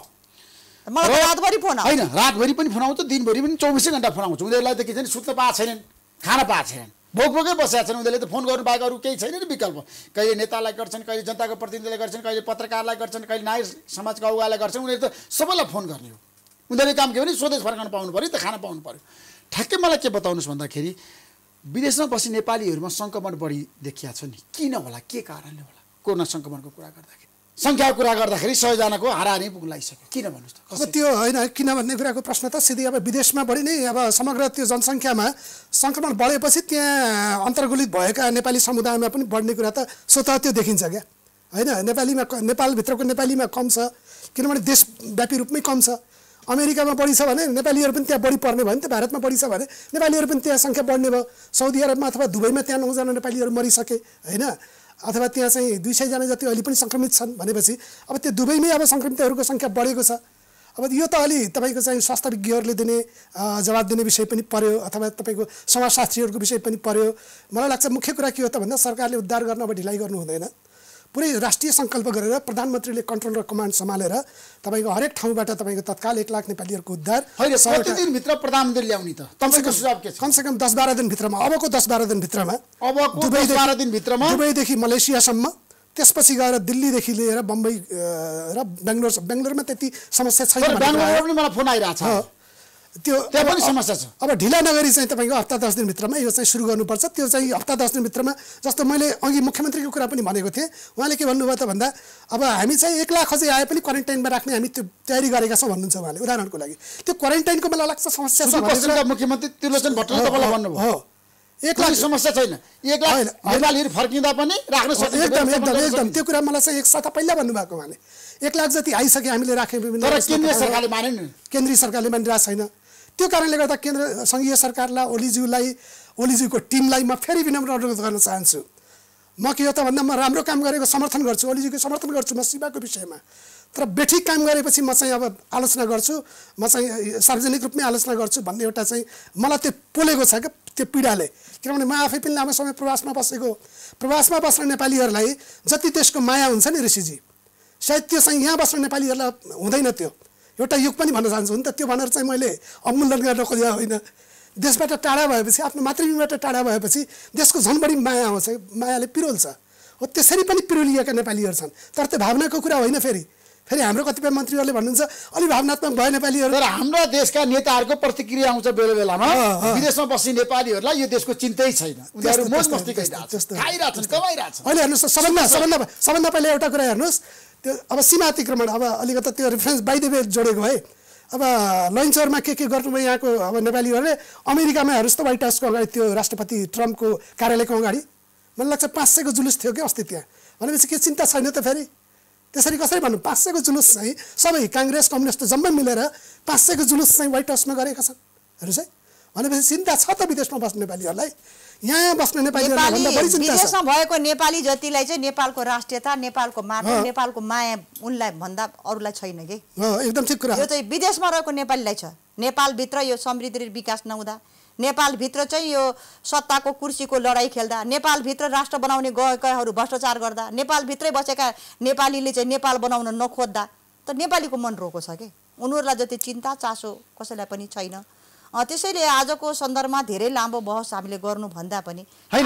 B: मलाई रातभरि फोन आउँछ,
A: होइन रातभरि पनि फोन आउँछ, दिनभरि पनि चौबिसै घन्टा फोन आउँछ। उनीहरूलाई त के छैन, सुत्न पाएको छैनन्, खान पाएको छैनन्, भोक भोकै बसेका छन्। उनीहरूले त फोन गर्नु बाहेक अरू केही छैन नि विकल्प। कहिले नेतालाई गर्छन्, कहिले जनताको प्रतिनिधिलाई गर्छन्, कहिले पत्रकारलाई गर्छन्, कहिले नागरिक समाजको अगुवालाई गर्छन्। उनीहरू त सबैलाई फोन गर्ने हो। उनीहरूले काम के भने स्वदेश फर्काउन पाउनु पऱ्यो, त खान पाउनु पऱ्यो। ठ्याक्कै मलाई के बताउनुहोस् भन्दाखेरि विदेशमा बसी नेपालीहरूमा सङ्क्रमण बढी देखिया छ नि, किन होला, के कारणले होला? कोरोना सङ्क्रमणको कुरा गर्दाखेरि, सङ्ख्याको कुरा गर्दाखेरि सयजनाको हाराहारी पुग्न लागिसक्यो, किन भन्नुहोस् त?
C: अब त्यो होइन किन भन्ने कुराको प्रश्न त सिधै अब विदेशमा बढी नै अब समग्र त्यो जनसङ्ख्यामा सङ्क्रमण बढेपछि त्यहाँ अन्तर्गोलित भएका नेपाली समुदायमा पनि बढ्ने कुरा त स्वतः त्यो देखिन्छ क्या, होइन? नेपालीमा नेपालभित्रको नेपालीमा कम छ, किनभने देशव्यापी रूपमै कम छ। अमेरिकामा बढी छ भने नेपालीहरू पनि त्यहाँ बढी पर्ने भयो नि त, भारतमा बढी छ भने नेपालीहरू पनि त्यहाँ सङ्ख्या बढ्ने भयो। साउदी अरबमा अथवा दुबईमा त्यहाँ नौजना नेपालीहरू मरिसके, होइन? अथवा त्यहाँ चाहिँ दुई सयजना जति अहिले पनि सङ्क्रमित छन् भनेपछि अब त्यो दुबईमै अब सङ्क्रमितहरूको सङ्ख्या बढेको छ। अब यो त अलि तपाईँको चाहिँ स्वास्थ्य विज्ञहरूले दिने जवाब दिने विषय पनि पर्यो, अथवा तपाईँको समाजशास्त्रीहरूको विषय पनि पर्यो। मलाई लाग्छ मुख्य कुरा के हो त भन्दा सरकारले उद्धार गर्न अब ढिलाइ गर्नु हुँदैन। पुरै राष्ट्रिय सङ्कल्प गरेर प्रधानमन्त्रीले कन्ट्रोल र कमान्ड सम्हालेर तपाईँको हरेक ठाउँबाट तपाईँको तत्काल एक लाख नेपालीहरूको उद्धार
A: कति दिनभित्र प्रधानमन्त्री ल्याउने त? तपाईँको सुझाव के छ?
C: कमसेकम दस बाह्र दिनभित्रमा, अबको दस बाह्र दिनभित्रमा,
A: अबको दस बाह्र दिनभित्रमा
C: दुबईदेखि मलेसियासम्म, त्यसपछि गएर दिल्लीदेखि लिएर बम्बई र बेङ्गलोर, बेङ्गलोरमा त्यति समस्या छैन।
A: बेङ्गलोरमा पनि मलाई फोन आइरहेको छ,
C: त्यो
A: त्यहाँ पनि समस्या छ।
C: अब ढिला नगरी चाहिँ तपाईँको हप्ता दस दिनभित्रमा यो चाहिँ सुरु गर्नुपर्छ। त्यो चाहिँ हप्ता दस दिनभित्रमा, जस्तो मैले अघि मुख्यमन्त्रीको कुरा पनि भनेको थिएँ, उहाँले के भन्नुभयो त भन्दा अब हामी चाहिँ एक लाख अझै आए पनि क्वारेन्टाइनमा राख्ने हामी त्यो तयारी गरेका छौँ भन्नुहुन्छ उहाँले। उदाहरणको लागि त्यो क्वारेन्टाइनको मलाई लाग्छ समस्या छ।
A: मुख्यमन्त्री त्रिलोचन भट्टराईले तपाईँलाई भन्नुभयो
C: हो एक लाख
A: समस्या छैन, एक लाख नेपालीहरू फर्किँदा पनि राख्न सक्छ।
C: एकदम एकदम एकदम त्यो कुरा मलाई चाहिँ एक साता पहिला भन्नुभएको उहाँले। एक लाख जति आइसके हामीले राख्यौँ,
A: तर केन्द्रीय सरकारले मानेन,
C: केन्द्रीय सरकारले मानिरहेको छैन। त्यो कारणले गर्दा केन्द्र सङ्घीय सरकारलाई, ओलीज्यूलाई, ओलीज्यूको टिमलाई म फेरि विनम्र अनुरोध गर्न चाहन्छु। म के हो त भन्दा म राम्रो काम गरेको समर्थन गर्छु, ओलीज्यूको समर्थन गर्छु म सेवाको विषयमा, तर बेठिक काम गरेपछि म चाहिँ अब आलोचना गर्छु, म चाहिँ सार्वजनिक रूपमै आलोचना गर्छु भन्ने एउटा चाहिँ मलाई त्यो पोलेको छ क्या त्यो पीडाले। किनभने म आफै पनि लामो समय प्रवासमा बसेको, प्रवासमा बस्ने नेपालीहरूलाई जति त्यसको माया हुन्छ नि ऋषिजी, सायद त्यो चाहिँ यहाँ बस्ने नेपालीहरूलाई हुँदैन। त्यो एउटा युग पनि भन्न चाहन्छु नि त, त्यो भनेर चाहिँ मैले अवमूल्यन गर्न खोजेको होइन। देशबाट टाढा भएपछि, आफ्नो मातृभूमिबाट टाढा भएपछि देशको झन् बढी माया आउँछ, मायाले पिरोल्छ। हो त्यसरी पनि पिरुलिएका नेपालीहरू छन्। तर त्यो भावनाको कुरा होइन। फेरि फेरि हाम्रो कतिपय मन्त्रीहरूले भन्नुहुन्छ अलि भावनात्मक भयो नेपालीहरू।
A: तर हाम्रो देशका नेताहरूको प्रतिक्रिया आउँछ बेला बेलामा विदेशमा बस्ने नेपालीहरूलाई यो देशको चिन्तै छैन, उनीहरू मोज मस्ती खाइरहेछन् कमाइरहेछन्।
C: अहिले हेर्नुहोस् सबभन्दा सबभन्दा सबभन्दा पहिला एउटा कुरा हेर्नुहोस्, त्यो अब सीमा अतिक्रमण, अब अलिकति त्यो रेफरेन्स बाइ द वे जोडेको है। अब लन्चरमा के के गर्नुभयो यहाँको अब नेपालीहरूले। अमेरिकामा हेर्नुहोस् त व्हाइट हाउसको अगाडि त्यो राष्ट्रपति ट्रम्पको कार्यालयको अगाडि मलाई लाग्छ पाँच सयको जुलुस थियो कि अस्ति त्यहाँ। भनेपछि के चिन्ता छैन त फेरि? त्यसरी कसरी भन्नु? पाँच सयको जुलुस चाहिँ सबै काङ्ग्रेस कम्युनिस्ट जम्मै मिलेर पाँच सयको जुलुस चाहिँ व्हाइट हाउसमा गरेका छन्। हेर्नुहोस् है, भनेपछि चिन्ता छ त विदेशमा बस्ने नेपालीहरूलाई। यहाँ बस्ने नेपालीहरूलाई बढी चिन्ता छ।
B: विदेशमा भएको नेपाली जतिलाई चाहिँ नेपालको राष्ट्रियता, नेपालको माटो, नेपालको माया उनलाई भन्दा अरूलाई छैन कि।
C: एकदम ठिक कुरा।
B: यो चाहिँ विदेशमा रहेको नेपालीलाई छ। नेपालभित्र यो समृद्धि विकास नहुँदा, नेपालभित्र चाहिँ यो सत्ताको कुर्सीको लडाइँ खेल्दा, नेपालभित्र राष्ट्र बनाउने गएकाहरू भ्रष्टाचार गर्दा, नेपालभित्रै बसेका नेपालीले चाहिँ नेपाल बनाउन नखोज्दा त नेपालीको मन रोको छ कि। उनीहरूलाई जति चिन्ता चासो कसैलाई पनि छैन। त्यसैले आजको सन्दर्भमा धेरै लामो बहस हामीले गर्नुभन्दा पनि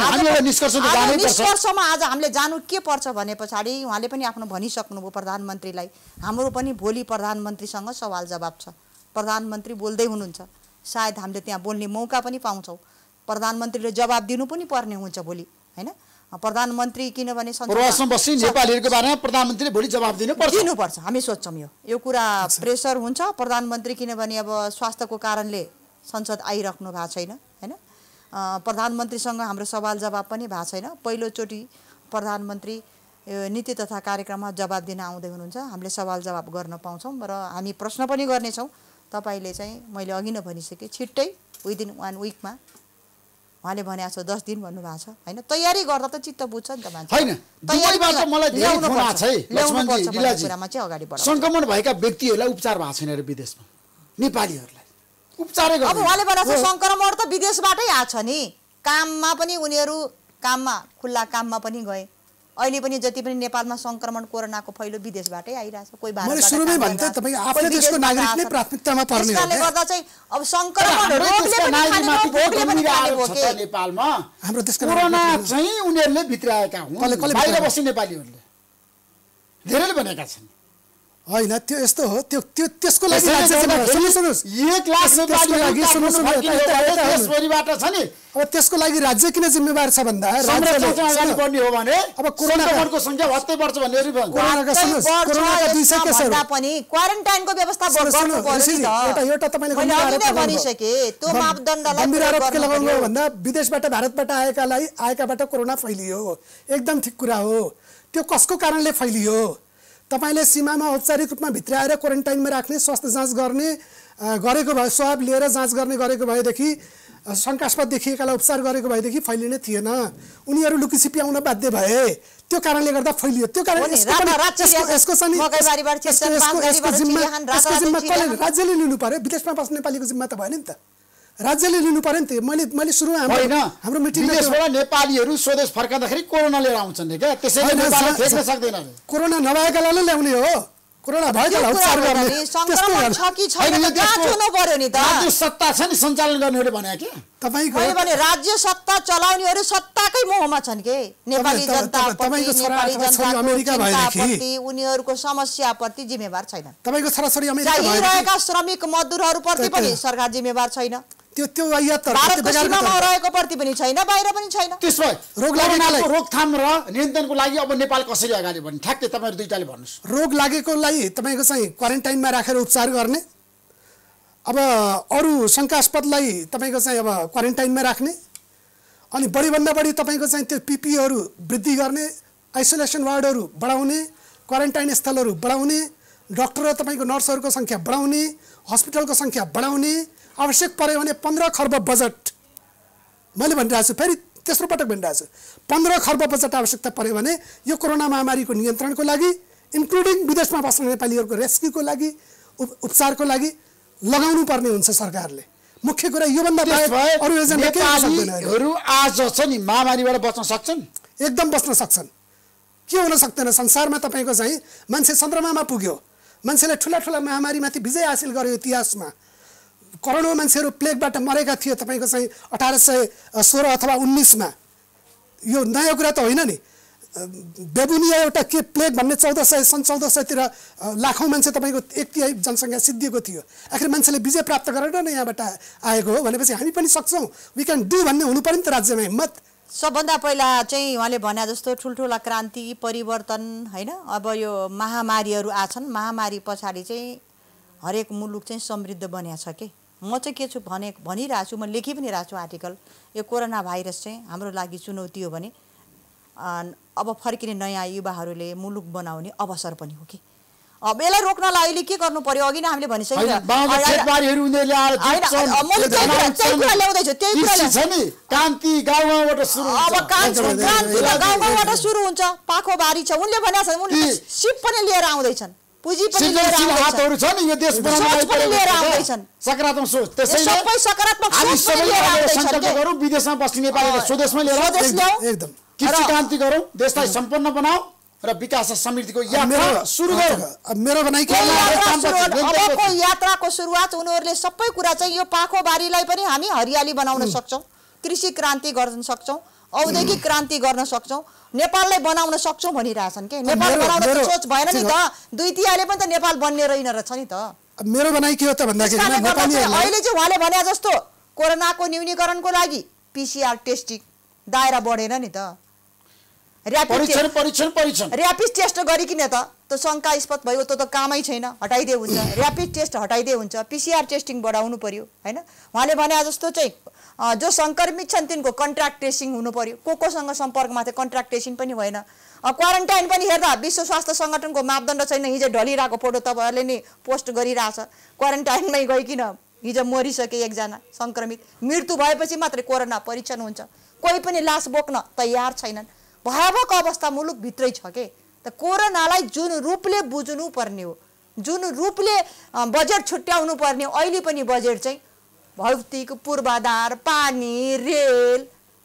B: निष्कर्षमा आज हामीले जानु के पर्छ भने पछाडि उहाँले पनि आफ्नो भनिसक्नुभयो प्रधानमन्त्रीलाई। हाम्रो पनि भोलि प्रधानमन्त्रीसँग सवाल जवाब छ। प्रधानमन्त्री बोल्दै हुनुहुन्छ, सायद हामीले त्यहाँ बोल्ने मौका पनि पाउँछौँ। प्रधानमन्त्रीले जवाब दिनु पनि पर्ने हुन्छ भोलि, होइन? प्रधानमन्त्री किनभने
A: नेपालीहरूको बारेमा प्रधानमन्त्रीले भोलि जवाब दिनुपर्छ
B: दिनुपर्छ हामी सोच्छौँ। यो यो कुरा प्रेसर हुन्छ प्रधानमन्त्री, किनभने अब स्वास्थ्यको कारणले संसद आइराख्नु भएको छैन, होइन? प्रधानमन्त्रीसँग हाम्रो सवाल जवाब पनि भएको छैन। पहिलोचोटि प्रधानमन्त्री नीति तथा कार्यक्रममा जवाब दिन आउँदै हुनुहुन्छ। हामीले सवाल जवाब गर्न पाउँछौँ र हामी प्रश्न पनि गर्नेछौँ। तपाईँले चाहिँ मैले अघि नै भनिसकेँ, छिट्टै विदिन वान विकमा उहाँले भनेको छ, दस दिन भन्नुभएको छ, होइन? तयारी गर्दा त चित्त बुझ्छ नि त मान्छे।
A: होइन, दुबईबाट मलाई धेरै फोन आएको छ है लक्ष्मणजी,
B: कुरामा चाहिँ अगाडि बढ्छ।
A: संक्रमण भएका व्यक्तिहरूलाई उपचार भएको छैन अरे विदेशमा, नेपालीहरूलाई उपचारै गर्दैन।
B: अब उहाँले भनेको छ संक्रमण त विदेशबाटै आछ नि, काममा पनि उनीहरू काममा खुल्ला काममा पनि गए। अहिले पनि जति पनि नेपालमा संक्रमण कोरोनाको फैलो विदेशबाटै आइरहेछ। कोही
C: मैले सुरुमै भन्थे तपाईँ आफै देशको नागरिक नै प्राथमिकतामा पर्ने हो।
B: त्यसले गर्दा चाहिँ अब संक्रमण रोगले पनि खाने भोकले पनि खाने भो के
A: नेपालमा
C: हाम्रो देशको
A: कोरोना चाहिँ उनीहरूले भित्राएका हुन्, बाहिर बस्ने नेपालीहरूले धेरैले भनेका छन्।
C: होइन, त्यो यस्तो हो, त्यो त्यो त्यसको लागि राज्य सुन्नुहोस्
A: एक लाख नेपालीहरू सुन्नुहोस् देशभरिबाट छ नि।
C: अब त्यसको लागि राज्य किन जिम्मेवार छ भन्दा
A: राज्यले अगाडि बढ्ने हो भने अब कोरोनाको संख्या भत्तै बढ्छ भन्ने
C: कोरोनाका सुन्नुहोस् कोरोनाका दुई सय केसहरू
B: पनि क्वारेन्टाइनको व्यवस्था गर्नु पर्यो नि त।
C: एउटा एउटा तपाईले
B: मैले अघि नै भनिसके त्यो मापदण्डलाई
C: गम्भीर आरोप के लगाउनु हो भन्दा विदेशबाट भारतबाट आएकालाई आएकाबाट कोरोना फैलियो, एकदम ठिक कुरा हो। त्यो कसको कारणले फैलियो? तपाईले सीमामा औपचारिक रूपमा भित्राएर क्वारेन्टाइनमा राख्ने, स्वास्थ्य जाँच गर्ने गरेको भए, स्वाब लिएर जाँच गर्ने गरेको भएदेखि, शङ्कास्पद देखिएकालाई उपचार गरेको भएदेखि फैलिने थिएन। उनीहरू लुकीछिपी आउन बाध्य भए, त्यो कारणले गर्दा फैलियो। त्यो कारण यसको चाहिँ राज्यले लिनु पर्यो। विदेशमा बस्ने नेपालीको जिम्मा त भएन नि त, राज्यले लिनु पर्यो नि त। मैले मैले सुरुमा हाम्रो मिटिङ
A: विदेशबाट नेपालीहरू स्वदेश फर्काउँदाखेरि कोरोना लिएर आउँछन् नि क्या, त्यसैले नेपालले फेक्न सक्दैन।
C: कोरोना नभएकालाई ल्याउने हो, कोरोना भएकालाई उपचार गर्ने।
B: संक्रमण छ कि छैन जाँच हुनु पर्यो नि त।
A: राज्य सत्ता छ नि सञ्चालन गर्नेहरूले भने के
C: तपाईको
B: मैले भने राज्य सत्ता चलाउनेहरू सत्ताकै मोहमा छन् के। नेपाली जनता
C: तपाईको
B: नेपाली जनता
C: अमेरिका भएदेखि
B: उनीहरूको समस्याप्रति जिम्मेवार छैन।
C: तपाईको छोराछोरी अमेरिका
B: भएका श्रमिक मजदुरहरूप्रति पनि सरकार जिम्मेवार छैन।
C: त्यो त्यो यात्रा
B: भारतको सीमामा रहेको प्रति पनि छैन, बाहिर पनि छैन।
A: त्यसो रोग लागेको रोकथाम र नियन्त्रणको लागि अब नेपाल कसरी अगाडि बढ्ने ठ्याक्कै तपाईँहरू दुईटाले भन्नुहोस्।
C: रोग लागेकोलाई तपाईँको चाहिँ क्वारेन्टाइनमा राखेर उपचार गर्ने, अब अरू शङ्कास्पदलाई तपाईँको चाहिँ अब क्वारेन्टाइनमा राख्ने, अनि बढीभन्दा बढी तपाईँको चाहिँ त्यो पिपिईहरू वृद्धि गर्ने, आइसोलेसन वार्डहरू बढाउने, क्वारेन्टाइन स्थलहरू बढाउने, डाक्टर र तपाईँको नर्सहरूको सङ्ख्या बढाउने, हस्पिटलको सङ्ख्या बढाउने, आवश्यक पर्यो भने पन्ध्र खर्ब बजेट मैले भनिरहेको छु, फेरि तेस्रो पटक भनिरहेको छु, पन्ध्र खर्ब बजेट आवश्यकता पर्यो भने यो कोरोना महामारीको नियन्त्रणको लागि, इन्क्लुडिङ विदेशमा बस्ने नेपालीहरूको रेस्क्युको लागि, उपचारको लागि लगाउनु पर्ने हुन्छ सरकारले। मुख्य कुरा योभन्दा बाहेक अरू एजेन्डा के
A: नेपालीहरू आज छ नि महामारीबाट बच्न सक्छन्?
C: एकदम बच्न सक्छन्। के हुन सक्दैन? संसारमा तपाईँको चाहिँ मान्छे चन्द्रमामा पुग्यो, मान्छेले ठुला ठुला महामारीमाथि विजय हासिल गर्यो। इतिहासमा करोडौँ मान्छेहरू प्लेगबाट मरेका थिए तपाईँको चाहिँ अठार सय सोह्र अथवा उन्नाइसमा। यो नयाँ कुरा त होइन नि। बेबुनिया एउटा के प्लेग भन्ने चौध सय सन् चौध सयतिर लाखौँ मान्छे तपाईँको एक तिहाई जनसङ्ख्या सिद्धिएको थियो। आखिर मान्छेले विजय प्राप्त गरेर नै यहाँबाट आएको हो भनेपछि हामी पनि सक्छौँ, वी क्यान डु भन्ने हुनु पर्यो नि त राज्यमा हिम्मत।
B: सबभन्दा पहिला चाहिँ उहाँले भने जस्तो ठुल्ठुला क्रान्ति परिवर्तन होइन, अब यो महामारीहरू आछन्, महामारी पछाडि चाहिँ हरेक मुलुक चाहिँ समृद्ध बनिया छ कि। म चाहिँ के छु भने भनिरहेको छु, म लेखि पनि रहेको छु आर्टिकल, यो कोरोना भाइरस चाहिँ हाम्रो लागि चुनौती हो भने अब फर्किने नयाँ युवाहरूले मुलुक बनाउने अवसर पनि हो कि। अब यसलाई रोक्नलाई अहिले के गर्नु पर्यो, अघि नै हामीले भनिसक्यो गाउँबाट सुरु हुन्छ, पाखोबारी छ उनले भनेको छ, उनले सिप पनि लिएर आउँदैछन्, पुँजी पनि लिएर आउँदैछन्,
A: सकारात्मक सोच
B: सबै सकारात्मक सोच लिएर आउँदैछन्।
A: विदेशमा बस्ने नेपालीलाई स्वदेशमा लिएर
C: एकदम
A: कृषि क्रान्ति गरौँ, देशलाई सम्पन्न बनाऊ र विकास समृद्धिको यात्रा सुरु गरौँ।
C: मेरो भनाइ के
B: अबको यात्राको सुरुवात उनीहरूले सबै कुरा चाहिँ यो पाखोबारीलाई पनि हामी हरियाली बनाउन सक्छौँ, कृषि क्रान्ति गर्न सक्छौँ, औद्योगिक क्रान्ति गर्न सक्छौँ, नेपाललाई बनाउन सक्छौँ भनिरहेछन् के। नेपाल बनाउन सोच भएन नि त, दुई तिहाले पनि त नेपाल बन्ने रहेन रहेछ नि त।
C: मेरो भनाइ के हो त भन्दाखेरि
B: अहिले चाहिँ उहाँले भने जस्तो कोरोनाको न्यूनीकरणको लागि पिसिआर टेस्टिङ दायरा बढेन नि त,
A: परीक्षण परीक्षण परीक्षण
B: ऱ्यापिड टेस्ट गरिकिन त त्यो शङ्कास्पद भयो, त्यो त कामै छैन, हटाइदिए हुन्छ, ऱ्यापिड टेस्ट हटाइदिए हुन्छ, पिसिआर टेस्टिङ बढाउनु पर्यो होइन। उहाँले भने जस्तो चाहिँ जो सङ्क्रमित छन् तिनको कन्ट्याक्ट ट्रेसिङ हुनु पर्यो, को कोसँग सम्पर्कमा थियो कन्ट्याक्ट ट्रेसिङ पनि भएन, क्वारेन्टाइन पनि हेर्दा विश्व स्वास्थ्य सङ्गठनको मापदण्ड छैन। हिजो ढलिरहेको फोटो तपाईँहरूले नि पोस्ट गरिरहेछ, क्वारेन्टाइनमै गइकिन हिजो मरिसके एकजना सङ्क्रमित, मृत्यु भएपछि मात्रै कोरोना परीक्षण हुन्छ, कोही पनि लास बोक्न तयार छैनन्। भयावह अवस्था मुलुकभित्रै छ के। त कोरोनालाई जुन रूपले बुझ्नु पर्ने हो, जुन रूपले बजेट छुट्याउनु पर्ने, अहिले पनि बजेट चाहिँ भौतिक पूर्वाधार, पानी, रेल,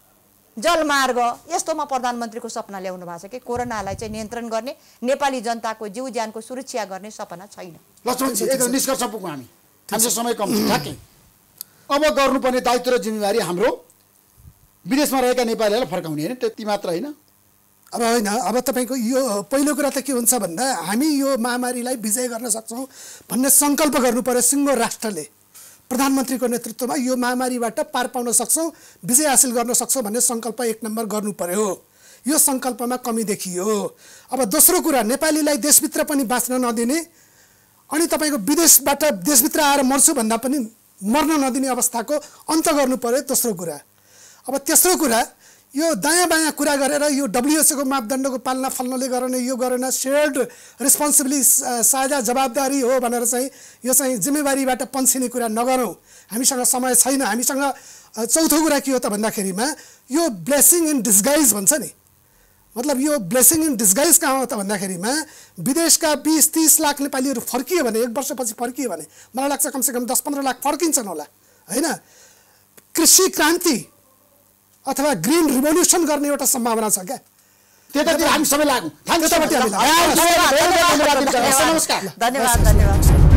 B: जलमार्ग यस्तोमा प्रधानमन्त्रीको सपना ल्याउनु भएको छ कि कोरोनालाई चाहिँ नियन्त्रण गर्ने, नेपाली जनताको जीव ज्यानको सुरक्षा गर्ने सपना छैन।
A: लक्ष्मणजी एकदम निष्कर्ष पुग्यौँ हामी, हाम्रो समय कम छ ठ्याक्कै। अब गर्नुपर्ने दायित्व र जिम्मेवारी हाम्रो विदेशमा रहेका नेपालीहरूलाई फर्काउने होइन, त्यति मात्र होइन।
C: अब होइन, अब तपाईँको यो पहिलो कुरा त के हुन्छ भन्दा हामी यो महामारीलाई विजय गर्न सक्छौँ भन्ने सङ्कल्प गर्नु पर्यो। सिङ्गो राष्ट्रले प्रधानमन्त्रीको नेतृत्वमा यो महामारीबाट पार पाउन सक्छौँ, विजय हासिल गर्न सक्छौँ भन्ने सङ्कल्प एक नम्बर गर्नु पर्यो। यो सङ्कल्पमा कमी देखियो। अब दोस्रो कुरा, नेपालीलाई देशभित्र पनि बाँच्न नदिने अनि तपाईँको विदेशबाट देशभित्र आएर मर्छु भन्दा पनि मर्न नदिने अवस्थाको अन्त गर्नु पर्यो, दोस्रो कुरा। अब तेस्रो कुरा, यो दायाँ बायाँ कुरा गरेर यो डब्ल्युएचओको मापदण्डको पालना फल्नले गरेन, यो गरेन, सेयर्ड रेस्पोन्सिबिलिटी साझा जवाबदारी हो भनेर चाहिँ यो चाहिँ जिम्मेवारीबाट पन्छिने कुरा नगरौँ। हामीसँग समय छैन। हामीसँग चौथो कुरा के हो त भन्दाखेरिमा यो ब्लेसिङ इन डिस्गाइज भन्छ नि, मतलब यो ब्लेसिङ इन डिस्गाइज कहाँ हो त भन्दाखेरिमा विदेशका बिस तीस लाख नेपालीहरू फर्कियो भने, एक वर्षपछि फर्कियो भने मलाई लाग्छ कमसेकम दस पन्ध्र लाख फर्किन्छन् होला होइन। कृषि क्रान्ति अथवा ग्रीन रिभोल्युसन गर्ने एउटा सम्भावना छ क्या,
A: त्यतातिर हामी सबै लागौँ।
B: धन्यवाद धन्यवाद।